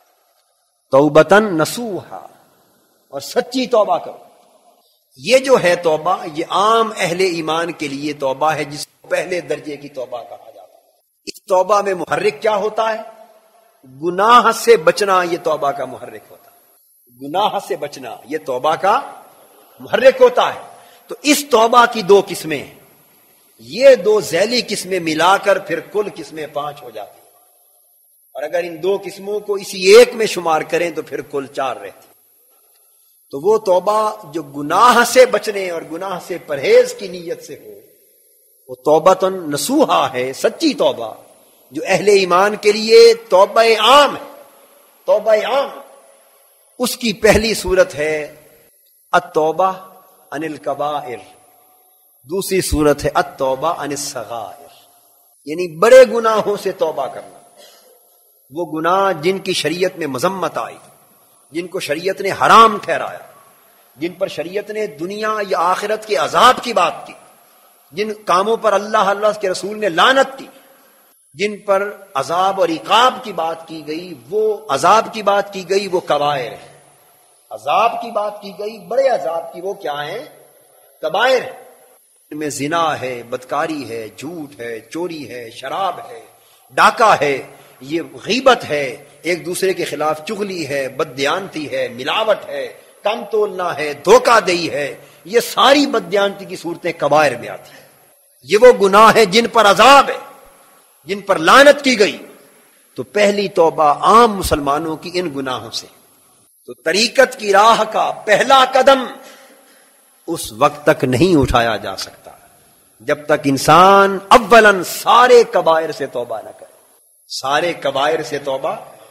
توبتن نصوحا، اور سچی توبہ کرو۔ یہ جو ہے توبہ، یہ عام اہل ایمان کے لیے توبہ ہے جس کو پہلے درجے کی توبہ کہا جاتا ہے۔ اس توبہ میں محرک کیا ہوتا ہے؟ گناہ سے بچنا، یہ توبہ کا محرک ہوتا ہے۔ گناہ سے بچنا یہ توبہ کا محرک ہوتا ہے۔ تو اس توبہ کی دو قسمیں ہیں، یہ دو ذیلی قسمیں ملا کر پھر کل قسمیں پانچ ہو جاتی ہیں، اور اگر ان دو قسموں کو اسی ایک میں شمار کریں تو پھر کل چار رہتی۔ تو وہ توبہ جو گناہ سے بچنے اور گناہ سے پرہیز کی نیت سے ہو، وہ توبۃ نصوحا ہے، سچی توبہ، جو اہل ایمان کے لیے توبہ عام ہے، توبہ عام۔ اس کی پہلی صورت ہے التوبہ عن الکبائر، دوسری صورت ہے التوبہ عن الصغائر، یعنی بڑے گناہوں سے توبہ کرنا، وہ گناہ جن کی شریعت میں مذمت آئی، جن کو شریعت نے حرام ٹھہرایا، جن پر شریعت نے دنیا یا آخرت کے عذاب کی بات کی، جن کاموں پر اللہ اللہ کے رسول نے لعنت کی، جن پر عذاب اور عقاب کی بات کی گئی، وہ عذاب کی بات کی گئی وہ کبائر ہے، عذاب کی بات کی گئی بڑے عذاب کی، وہ کیا ہیں؟ کبائر ہیں۔ ان میں زنا ہے، بدکاری ہے، جھوٹ ہے، چوری ہے، شراب ہے، ڈاکہ ہے، یہ غیبت ہے، ایک دوسرے کے خلاف چغلی ہے، بددیانتی ہے، ملاوٹ ہے، کم تولنا ہے، دھوکہ دہی ہے، یہ ساری بددیانتی کی صورتیں کبائر میں آتی ہیں۔ یہ وہ گناہ ہیں جن پر عذاب ہے، جن پر لعنت کی گئی۔ تو پہلی توبہ عام مسلمانوں کی ان گناہوں سے۔ تو طریقت کی راہ کا پہلا قدم اس وقت تک نہیں اٹھایا جا سکتا جب تک انسان اولاً سارے کبائر سے توبہ نہ کرے، سارے کبائر سے توبہ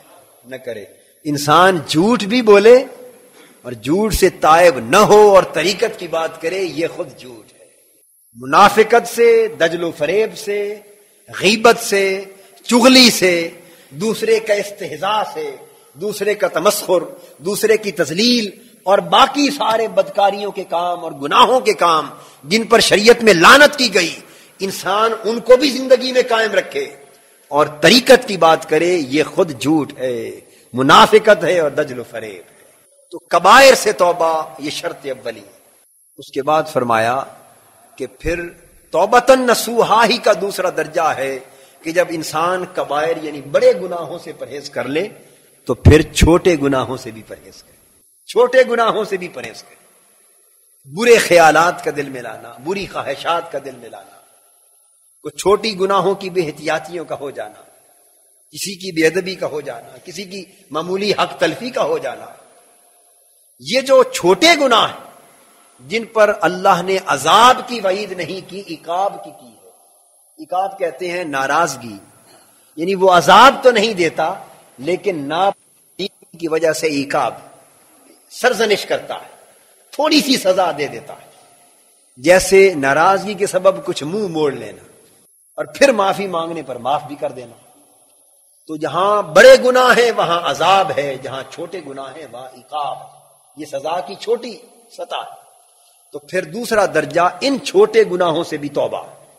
نہ کرے. انسان جھوٹ بھی بولے اور جھوٹ سے تائب نہ ہو اور طریقت کی بات کرے، یہ خود جھوٹ ہے. منافقت سے، دجل و فریب سے، غیبت سے، چغلی سے، دوسرے کا استہزاء سے، دوسرے کا تمسخر، دوسرے کی تذلیل اور باقی سارے بدکاریوں کے کام اور گناہوں کے کام جن پر شریعت میں لعنت کی گئی، انسان ان کو بھی زندگی میں قائم رکھے اور طریقت کی بات کرے، یہ خود جھوٹ ہے، منافقت ہے اور دجل و فریب ہے. تو کبائر سے توبہ یہ شرط اولی. اس کے بعد فرمایا کہ پھر توبتن نصوحا ہی کا دوسرا درجہ ہے کہ جب انسان کبائر یعنی بڑے گناہوں سے پرہیز کر لے تو پھر چھوٹے گناہوں سے بھی پرہیز کرے. چھوٹے گناہوں سے بھی پرہیز کرے. برے خیالات کا دل میں لانا، بری خواہشات کا دل میں لانا، کچھ چھوٹی گناہوں کی بے احتیاطیوں کا ہو جانا، کسی کی بے ادبی کا ہو جانا، کسی کی معمولی حق تلفی کا ہو جانا، یہ جو چھوٹے گناہ ہیں جن پر اللہ نے عذاب کی وعید نہیں کی، عقاب کی کی ہے. عقاب کہتے ہیں ناراضگی، یعنی وہ عذاب تو نہیں دیتا لیکن ناپسندی کی وجہ سے عقاب سرزنش کرتا ہے، تھوڑی سی سزا دے دیتا ہے. جیسے ناراضگی کے سبب کچھ منہ موڑ لینا اور پھر معافی مانگنے پر معاف بھی کر دینا. تو جہاں بڑے گناہ ہیں وہاں عذاب ہے، جہاں چھوٹے گناہ ہیں وہاں عقاب. یہ سزا کی چھوٹی سطح ہے. تو پھر دوسرا درجہ ان چھوٹے گناہوں سے بھی توبہ.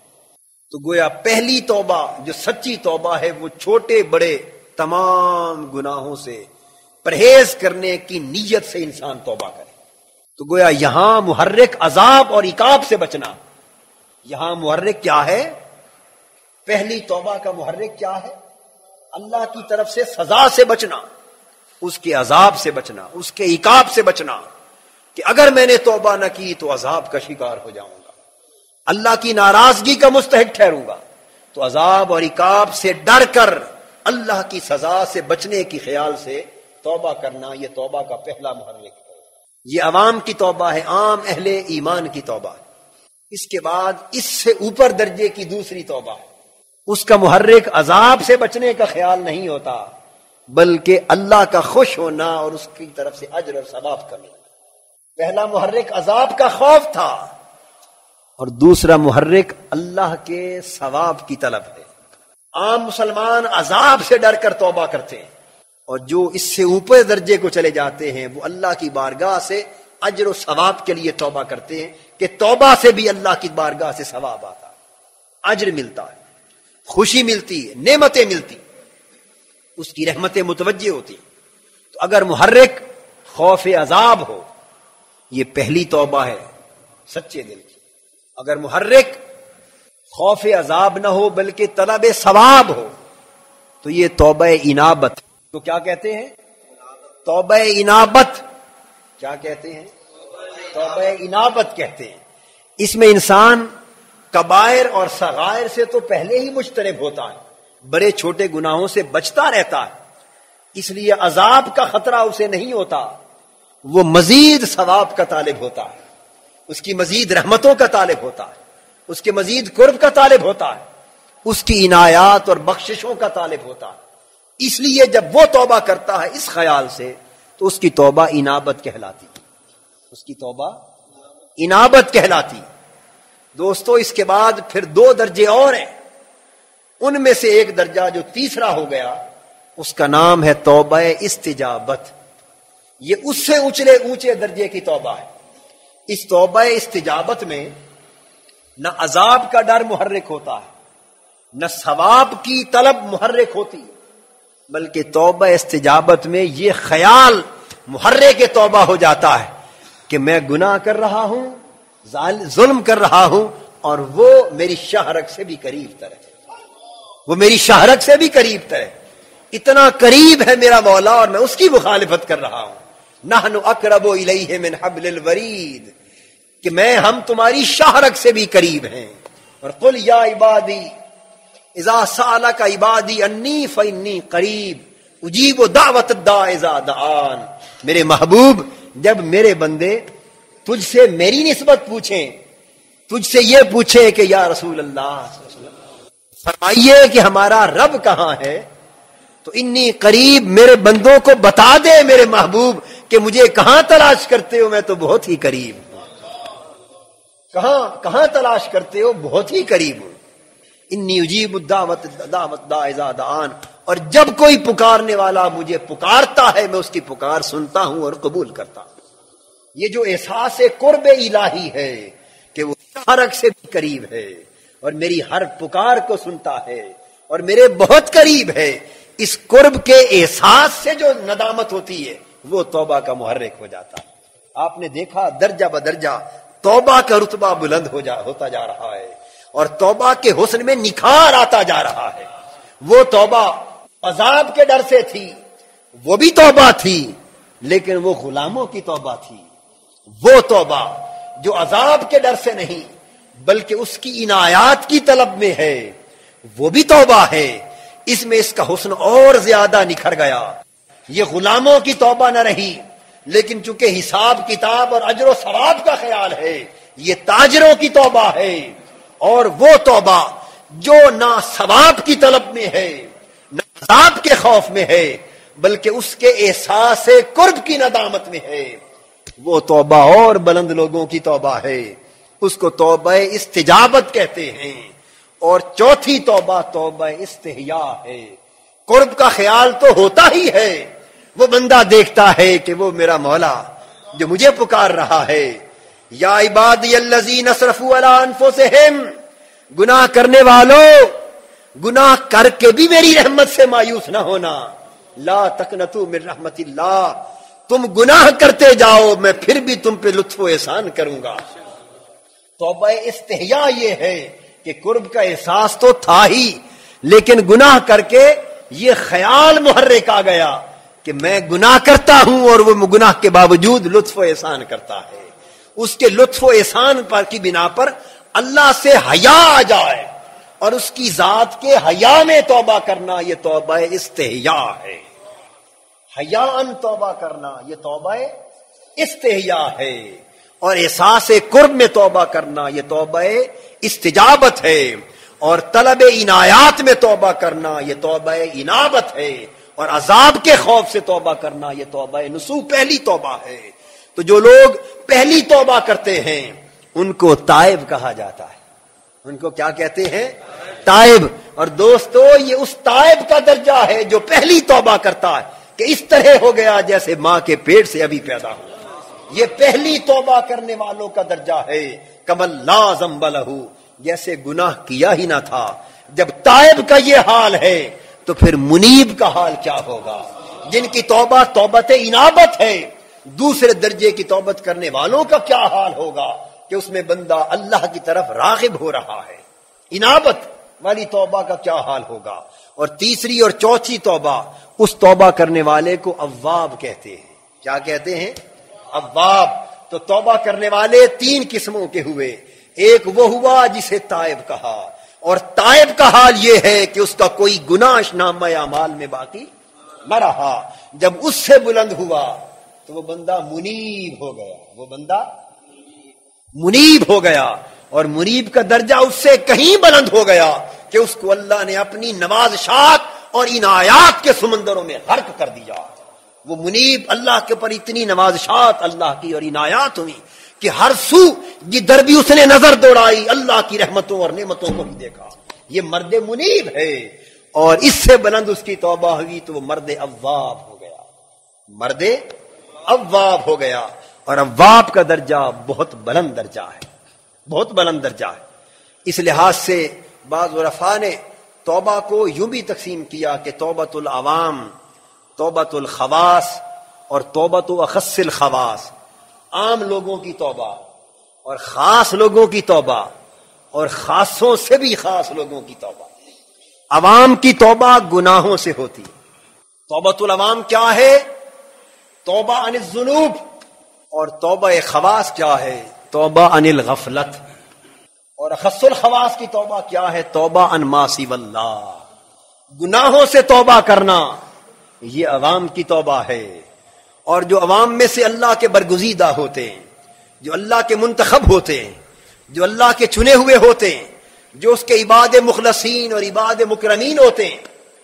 تو گویا پہلی توبہ جو سچی توبہ ہے وہ چھوٹے بڑے تمام گناہوں سے پرہیز کرنے کی نیت سے انسان توبہ کرے. تو گویا یہاں محرک عذاب اور عقاب سے بچنا. یہاں محرک کیا ہے؟ پہلی توبہ کا محرک کیا ہے؟ اللہ کی طرف سے سزا سے بچنا، اس کے عذاب سے بچنا، اس کے عقاب سے بچنا کہ اگر میں نے توبہ نہ کی تو عذاب کا شکار ہو جاؤں گا، اللہ کی ناراضگی کا مستحق ٹھہروں گا. تو عذاب اور عقاب سے ڈر کر اللہ کی سزا سے بچنے کی خیال سے توبہ کرنا، یہ توبہ کا پہلا محرک ہے. یہ عوام کی توبہ ہے، عام اہل ایمان کی توبہ ہے. اس کے بعد اس سے اوپر درجے کی دوسری توبہ ہے. اس کا محرک عذاب سے بچنے کا خیال نہیں ہوتا بلکہ اللہ کا خوش ہونا اور اس کی طرف سے اجر اور ثواب کا ملنا. پہلا محرک عذاب کا خوف تھا اور دوسرا محرک اللہ کے ثواب کی طلب ہے. عام مسلمان عذاب سے ڈر کر توبہ کرتے ہیں اور جو اس سے اوپر درجے کو چلے جاتے ہیں وہ اللہ کی بارگاہ سے اجر و ثواب کے لیے توبہ کرتے ہیں کہ توبہ سے بھی اللہ کی بارگاہ سے ثواب آتا ہے، اجر ملتا ہے، خوشی ملتی ہے، نعمتیں ملتی، اس کی رحمتیں متوجہ ہوتی. تو اگر محرک خوف عذاب ہو یہ پہلی توبہ ہے سچے دل کی. اگر محرک خوف عذاب نہ ہو بلکہ طلب ثواب ہو تو یہ توبہ انابت. تو کیا کہتے ہیں؟ توبہ انابت. کیا کہتے ہیں؟ توبہ انابت کہتے ہیں. اس میں انسان کبائر اور صغائر سے تو پہلے ہی مجتنب ہوتا ہے، بڑے چھوٹے گناہوں سے بچتا رہتا ہے، اس لیے عذاب کا خطرہ اسے نہیں ہوتا. وہ مزید ثواب کا طالب ہوتا ہے، اس کی مزید رحمتوں کا طالب ہوتا ہے، اس کے مزید قرب کا طالب ہوتا ہے، اس کی عنایات اور بخششوں کا طالب ہوتا ہے. اس لیے جب وہ توبہ کرتا ہے اس خیال سے تو اس کی توبہ انابت کہلاتی، اس کی توبہ انابت کہلاتی. دوستو اس کے بعد پھر دو درجے اور ہیں، ان میں سے ایک درجہ جو تیسرا ہو گیا اس کا نام ہے توبہ استجابت. یہ اس سے اونچے اونچے درجے کی توبہ ہے. اس توبہ استجابت میں نہ عذاب کا ڈر محرک ہوتا ہے، نہ ثواب کی طلب محرک ہوتی، بلکہ توبہ استجابت میں یہ خیال محرک توبہ ہو جاتا ہے کہ میں گناہ کر رہا ہوں، ظلم کر رہا ہوں اور وہ میری شہرک سے بھی قریب تر ہے، وہ میری شہرک سے بھی قریب تر ہے، اتنا قریب ہے میرا مولا اور میں اس کی مخالفت کر رہا ہوں. نحن اقرب الیہ من حبل الورید، کہ میں ہم تمہاری شہرک سے بھی قریب ہیں. اور قل یا عبادی اذا سألک عبادی انی فانی قریب اجیب دعوت الداع اذا دعان. میرے محبوب جب میرے بندے تجھ سے میری نسبت پوچھیں، تجھ سے یہ پوچھیں کہ یا رسول اللہ فرمائیے کہ ہمارا رب کہاں ہے، تو انی قریب، میرے بندوں کو بتا دے میرے محبوب کہ مجھے کہاں تلاش کرتے ہو، میں تو بہت ہی قریب ہوں. کہاں کہاں تلاش کرتے ہو؟ بہت ہی قریب ہوں. انی اجیب الدعوت دعوت دا اذا دعان، اور جب کوئی پکارنے والا مجھے پکارتا ہے میں اس کی پکار سنتا ہوں اور قبول کرتا ہوں. یہ جو احساس قرب الہی ہے کہ وہ حرک سے بھی قریب ہے اور میری ہر پکار کو سنتا ہے اور میرے بہت قریب ہے، اس قرب کے احساس سے جو ندامت ہوتی ہے وہ توبہ کا محرک ہو جاتا ہے. آپ نے دیکھا درجہ بدرجہ توبہ کا رتبہ بلند ہو جا ہوتا جا رہا ہے اور توبہ کے حسن میں نکھار آتا جا رہا ہے. وہ توبہ عذاب کے ڈر سے تھی، وہ بھی توبہ تھی، لیکن وہ غلاموں کی توبہ تھی. وہ توبہ جو عذاب کے ڈر سے نہیں بلکہ اس کی عنایات کی طلب میں ہے، وہ بھی توبہ ہے. اس میں اس کا حسن اور زیادہ نکھر گیا. یہ غلاموں کی توبہ نہ رہی، لیکن چونکہ حساب کتاب اور اجر و ثواب کا خیال ہے، یہ تاجروں کی توبہ ہے. اور وہ توبہ جو نہ ثواب کی طلب میں ہے نہ عذاب کے خوف میں ہے بلکہ اس کے احساس قرب کی ندامت میں ہے، وہ توبہ اور بلند لوگوں کی توبہ ہے. اس کو توبہ استجابت کہتے ہیں. اور چوتھی توبہ توبہ استحیا ہے. قرب کا خیال تو ہوتا ہی ہے، وہ بندہ دیکھتا ہے کہ وہ میرا مولا جو مجھے پکار رہا ہے. یا عبادی الذین اسرفوا علی انفسہم، گناہ کرنے والوں گناہ کر کے بھی میری رحمت سے مایوس نہ ہونا. لا تقنطوا من رحمت اللہ، تم گناہ کرتے جاؤ میں پھر بھی تم پہ لطف و احسان کروں گا. توبہ استحیا یہ ہے کہ قرب کا احساس تو تھا ہی، لیکن گناہ کر کے یہ خیال محرک آ گیا کہ میں گناہ کرتا ہوں اور وہ گناہ کے باوجود لطف و احسان کرتا ہے. اس کے لطف و احسان پر کی بنا پر اللہ سے حیا آ جائے اور اس کی ذات کے حیا میں توبہ کرنا، یہ توبہ استحیا ہے. حیا ان توبہ کرنا یہ توبہ استحیا ہے. اور احساس قرب میں توبہ کرنا یہ توبہ استجابت ہے. اور طلب عنایات میں توبہ کرنا یہ توبہ انابت ہے. اور عذاب کے خوف سے توبہ کرنا یہ توبہ نصوح، پہلی توبہ ہے. تو جو لوگ پہلی توبہ کرتے ہیں ان کو تائب کہا جاتا ہے. ان کو کیا کہتے ہیں؟ تائب. اور دوستو یہ اس تائب کا درجہ ہے جو پہلی توبہ کرتا ہے کہ اس طرح ہو گیا جیسے ماں کے پیٹ سے ابھی پیدا ہو. یہ پہلی توبہ کرنے والوں کا درجہ ہے. کمل لا ذنب لہ، جیسے گناہ کیا ہی نہ تھا. جب تائب کا یہ حال ہے تو پھر منیب کا حال کیا ہوگا؟ جن کی توبہ توبت انابت ہے، دوسرے درجے کی توبت کرنے والوں کا کیا حال ہوگا کہ اس میں بندہ اللہ کی طرف راغب ہو رہا ہے. انابت والی توبہ کا کیا حال ہوگا؟ اور تیسری اور چوتھی توبہ، اس توبہ کرنے والے کو اواب کہتے ہیں. کیا کہتے ہیں؟ اواب. تو توبہ کرنے والے تین قسموں کے ہوئے. ایک وہ ہوا جسے تائب کہا، اور تائب کا حال یہ ہے کہ اس کا کوئی گناہ نامہ اعمال میں باقی نہ رہا. جب اس سے بلند ہوا تو وہ بندہ منیب ہو گیا. وہ بندہ منیب ہو گیا. اور منیب کا درجہ اس سے کہیں بلند ہو گیا کہ اس کو اللہ نے اپنی نوازشات اور عنایات کے سمندروں میں غرق کر دیا. وہ منیب، اللہ کے پر اتنی نوازشات اللہ کی اور عنایات ہوئی کہ ہر سو جدھر بھی اس نے نظر دوڑائی اللہ کی رحمتوں اور نعمتوں کو ہی دیکھا. یہ مرد منیب ہے. اور اس سے بلند اس کی توبہ ہوئی تو وہ مرد اواب ہو گیا. مرد اواب ہو گیا. اور اواب کا درجہ بہت بلند درجہ ہے، بہت بلند درجہ ہے. اس لحاظ سے بعض عرفاء نے توبہ کو یوں بھی تقسیم کیا کہ توبۃ العوام، توبۃ الخواص اور توبۃ اخص الخواص. عام لوگوں کی توبہ اور خاص لوگوں کی توبہ اور خاصوں سے بھی خاص لوگوں کی توبہ. عوام کی توبہ گناہوں سے ہوتی. توبۃ العوام کیا ہے؟ توبہ عن الذنوب. اور توبہ خواص کیا ہے؟ توبہ عن الغفلت. اور اخص الخواص کی توبہ کیا ہے؟ توبہ عن ما سوی اللہ. گناہوں سے توبہ کرنا یہ عوام کی توبہ ہے. اور جو عوام میں سے اللہ کے برگزیدہ ہوتے ہیں، جو اللہ کے منتخب ہوتے ہیں، جو اللہ کے چنے ہوئے ہوتے ہیں، جو اس کے عباد مخلصین اور عباد مکرمین ہوتے ہیں،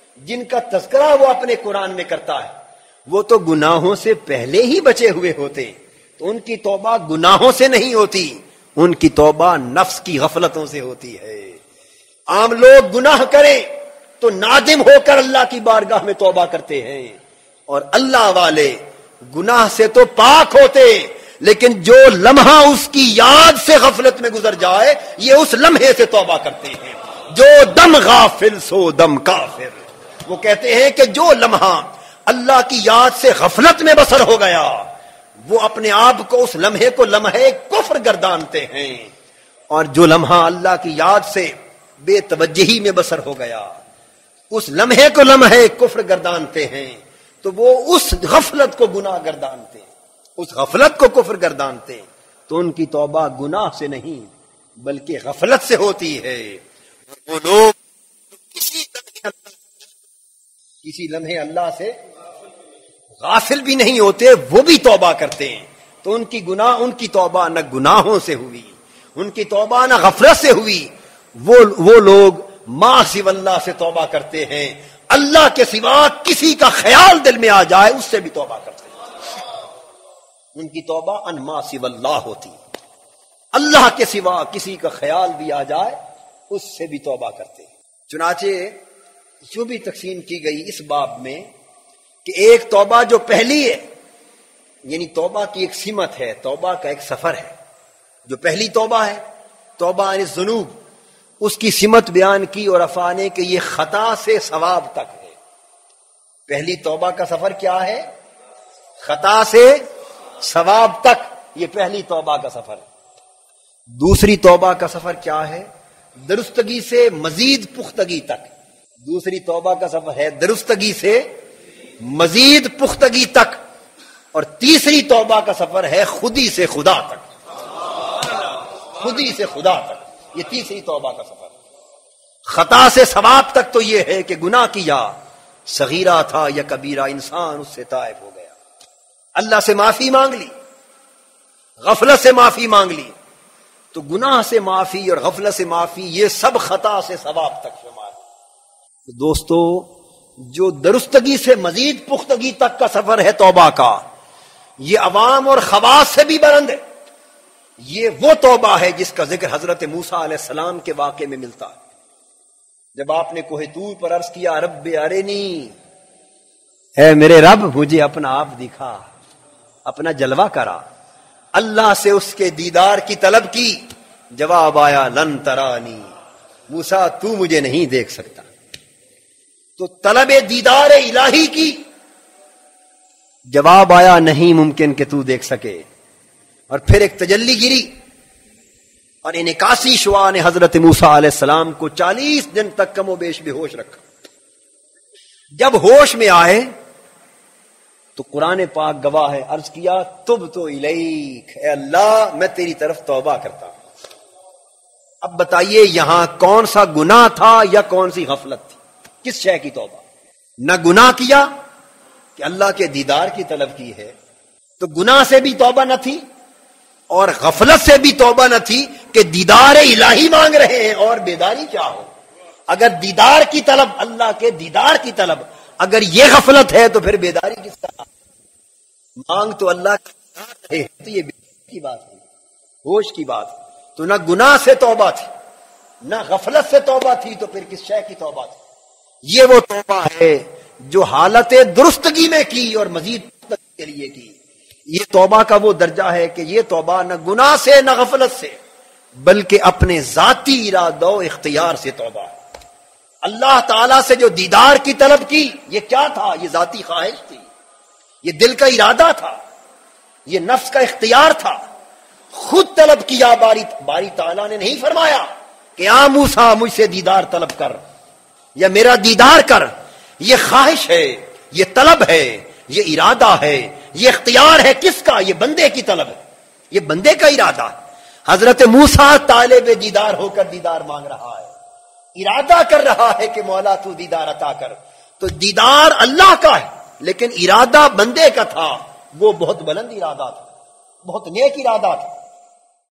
جن کا تذکرہ وہ اپنے قرآن میں کرتا ہے وہ تو گناہوں سے پہلے ہی بچے ہوئے ہوتے، تو ان کی توبہ گناہوں سے نہیں ہوتی، ان کی توبہ نفس کی غفلتوں سے ہوتی ہے۔ عام لوگ گناہ کریں تو نادم ہو کر اللہ کی بارگاہ میں توبہ کرتے ہیں، اور اللہ والے گناہ سے تو پاک ہوتے، لیکن جو لمحہ اس کی یاد سے غفلت میں گزر جائے یہ اس لمحے سے توبہ کرتے ہیں۔ جو دم غافل سو دم کافر، وہ کہتے ہیں کہ جو لمحہ اللہ کی یاد سے غفلت میں بسر ہو گیا وہ اپنے آپ کو اس لمحے کو لمحے کفر گردانتے ہیں، اور جو لمحہ اللہ کی یاد سے بے توجہی میں بسر ہو گیا اس لمحے کو لمحے کفر گردانتے ہیں، تو وہ اس غفلت کو گناہ گردانتے ہیں، اس غفلت کو کفر گردانتے ہیں، تو ان کی توبہ گناہ سے نہیں بلکہ غفلت سے ہوتی ہے۔ وہ لوگ کسی لمحے اللہ کسی لمحے اللہ سے غافل بھی نہیں ہوتے، وہ بھی توبہ کرتے ہیں، تو ان کی گناہ ان کی توبہ نہ گناہوں سے ہوئی، ان کی توبہ نہ غفلت سے ہوئی۔ وہ وہ لوگ ما سوی اللہ سے توبہ کرتے ہیں، اللہ کے سوا کسی کا خیال دل میں آ جائے اس سے بھی توبہ کرتے ہیں، ان کی توبہ ان ما سوی اللہ ہوتی، اللہ کے سوا کسی کا خیال بھی آ جائے اس سے بھی توبہ کرتے ہیں۔ چنانچہ جو بھی تقسیم کی گئی اس باب میں کہ ایک توبہ جو پہلی ہے، یعنی توبہ کی ایک سمت ہے، توبہ کا ایک سفر ہے، جو پہلی توبہ ہے توبہ عن الذنوب، اس کی سمت بیان کی اور افانے کہ یہ خطا سے ثواب تک ہے۔ پہلی توبہ کا سفر کیا ہے؟ خطا سے ثواب تک، یہ پہلی توبہ کا سفر ہے۔ دوسری توبہ کا سفر کیا ہے؟ درستگی سے مزید پختگی تک۔ دوسری توبہ کا سفر ہے درستگی سے مزید پختگی تک، اور تیسری توبہ کا سفر ہے خودی سے خدا تک، خودی سے خدا تک، یہ تیسری توبہ کا سفر ہے۔ خطا سے ثواب تک تو یہ ہے کہ گناہ کیا، صغیرہ تھا یا کبیرہ، انسان اس سے تائب ہو گیا، اللہ سے معافی مانگ لی، غفلت سے معافی مانگ لی، تو گناہ سے معافی اور غفلت سے معافی یہ سب خطا سے ثواب تک شمار ہے۔ تو دوستو، جو درستگی سے مزید پختگی تک کا سفر ہے توبہ کا، یہ عوام اور خواص سے بھی بلند ہے۔ یہ وہ توبہ ہے جس کا ذکر حضرت موسیٰ علیہ السلام کے واقعے میں ملتا ہے، جب آپ نے کوہ طور پر عرض کیا رب ارنی، اے میرے رب مجھے اپنا آپ دکھا، اپنا جلوہ کرا، اللہ سے اس کے دیدار کی طلب کی، جواب آیا لن ترانی، موسیٰ تو مجھے نہیں دیکھ سکتا۔ تو طلب دیدار الہی کی، جواب آیا نہیں ممکن کہ تو دیکھ سکے، اور پھر ایک تجلی گری، اور ان اکاسی شعاع نے حضرت موسیٰ علیہ السلام کو چالیس دن تک کم و بیش بے ہوش رکھا۔ جب ہوش میں آئے تو قرآن پاک گواہ ہے، عرض کیا تب تو الیک، اے اللہ میں تیری طرف توبہ کرتا ہوں۔ اب بتائیے یہاں کون سا گناہ تھا یا کون سی غفلت تھی؟ کس شے کی توبہ؟ نہ گناہ کیا کہ اللہ کے دیدار کی طلب کی ہے، تو گناہ سے بھی توبہ نہ تھی، اور غفلت سے بھی توبہ نہ تھی کہ دیدار الہی مانگ رہے ہیں، اور بیداری کیا ہو؟ اگر دیدار کی طلب، اللہ کے دیدار کی طلب اگر یہ غفلت ہے تو پھر بیداری کس طرح؟ مانگ تو اللہ کا دیدار ہے، تو یہ بیداری کی بات ہے، ہوش کی بات ہے۔ تو نہ گناہ سے توبہ تھی نہ غفلت سے توبہ تھی، تو پھر کس شے کی توبہ تھی؟ یہ وہ توبہ ہے جو حالت درستگی میں کی اور مزید کے لیے کی۔ یہ توبہ کا وہ درجہ ہے کہ یہ توبہ نہ گناہ سے نہ غفلت سے بلکہ اپنے ذاتی ارادہ و اختیار سے توبہ ہے۔ اللہ تعالیٰ سے جو دیدار کی طلب کی، یہ کیا تھا؟ یہ ذاتی خواہش تھی، یہ دل کا ارادہ تھا، یہ نفس کا اختیار تھا، خود طلب کیا۔ باری باری تعالیٰ نے نہیں فرمایا کہ آ موسیٰ مجھ سے دیدار طلب کر یا میرا دیدار کر، یہ خواہش ہے، یہ طلب ہے، یہ ارادہ ہے، یہ اختیار ہے، کس کا؟ یہ بندے کی طلب ہے، یہ بندے کا ارادہ ہے۔ حضرت موسیٰ طالب دیدار ہو کر دیدار مانگ رہا ہے، ارادہ کر رہا ہے کہ مولا تو دیدار عطا کر۔ تو دیدار اللہ کا ہے لیکن ارادہ بندے کا تھا، وہ بہت بلند ارادہ تھا، بہت نیک ارادہ تھا۔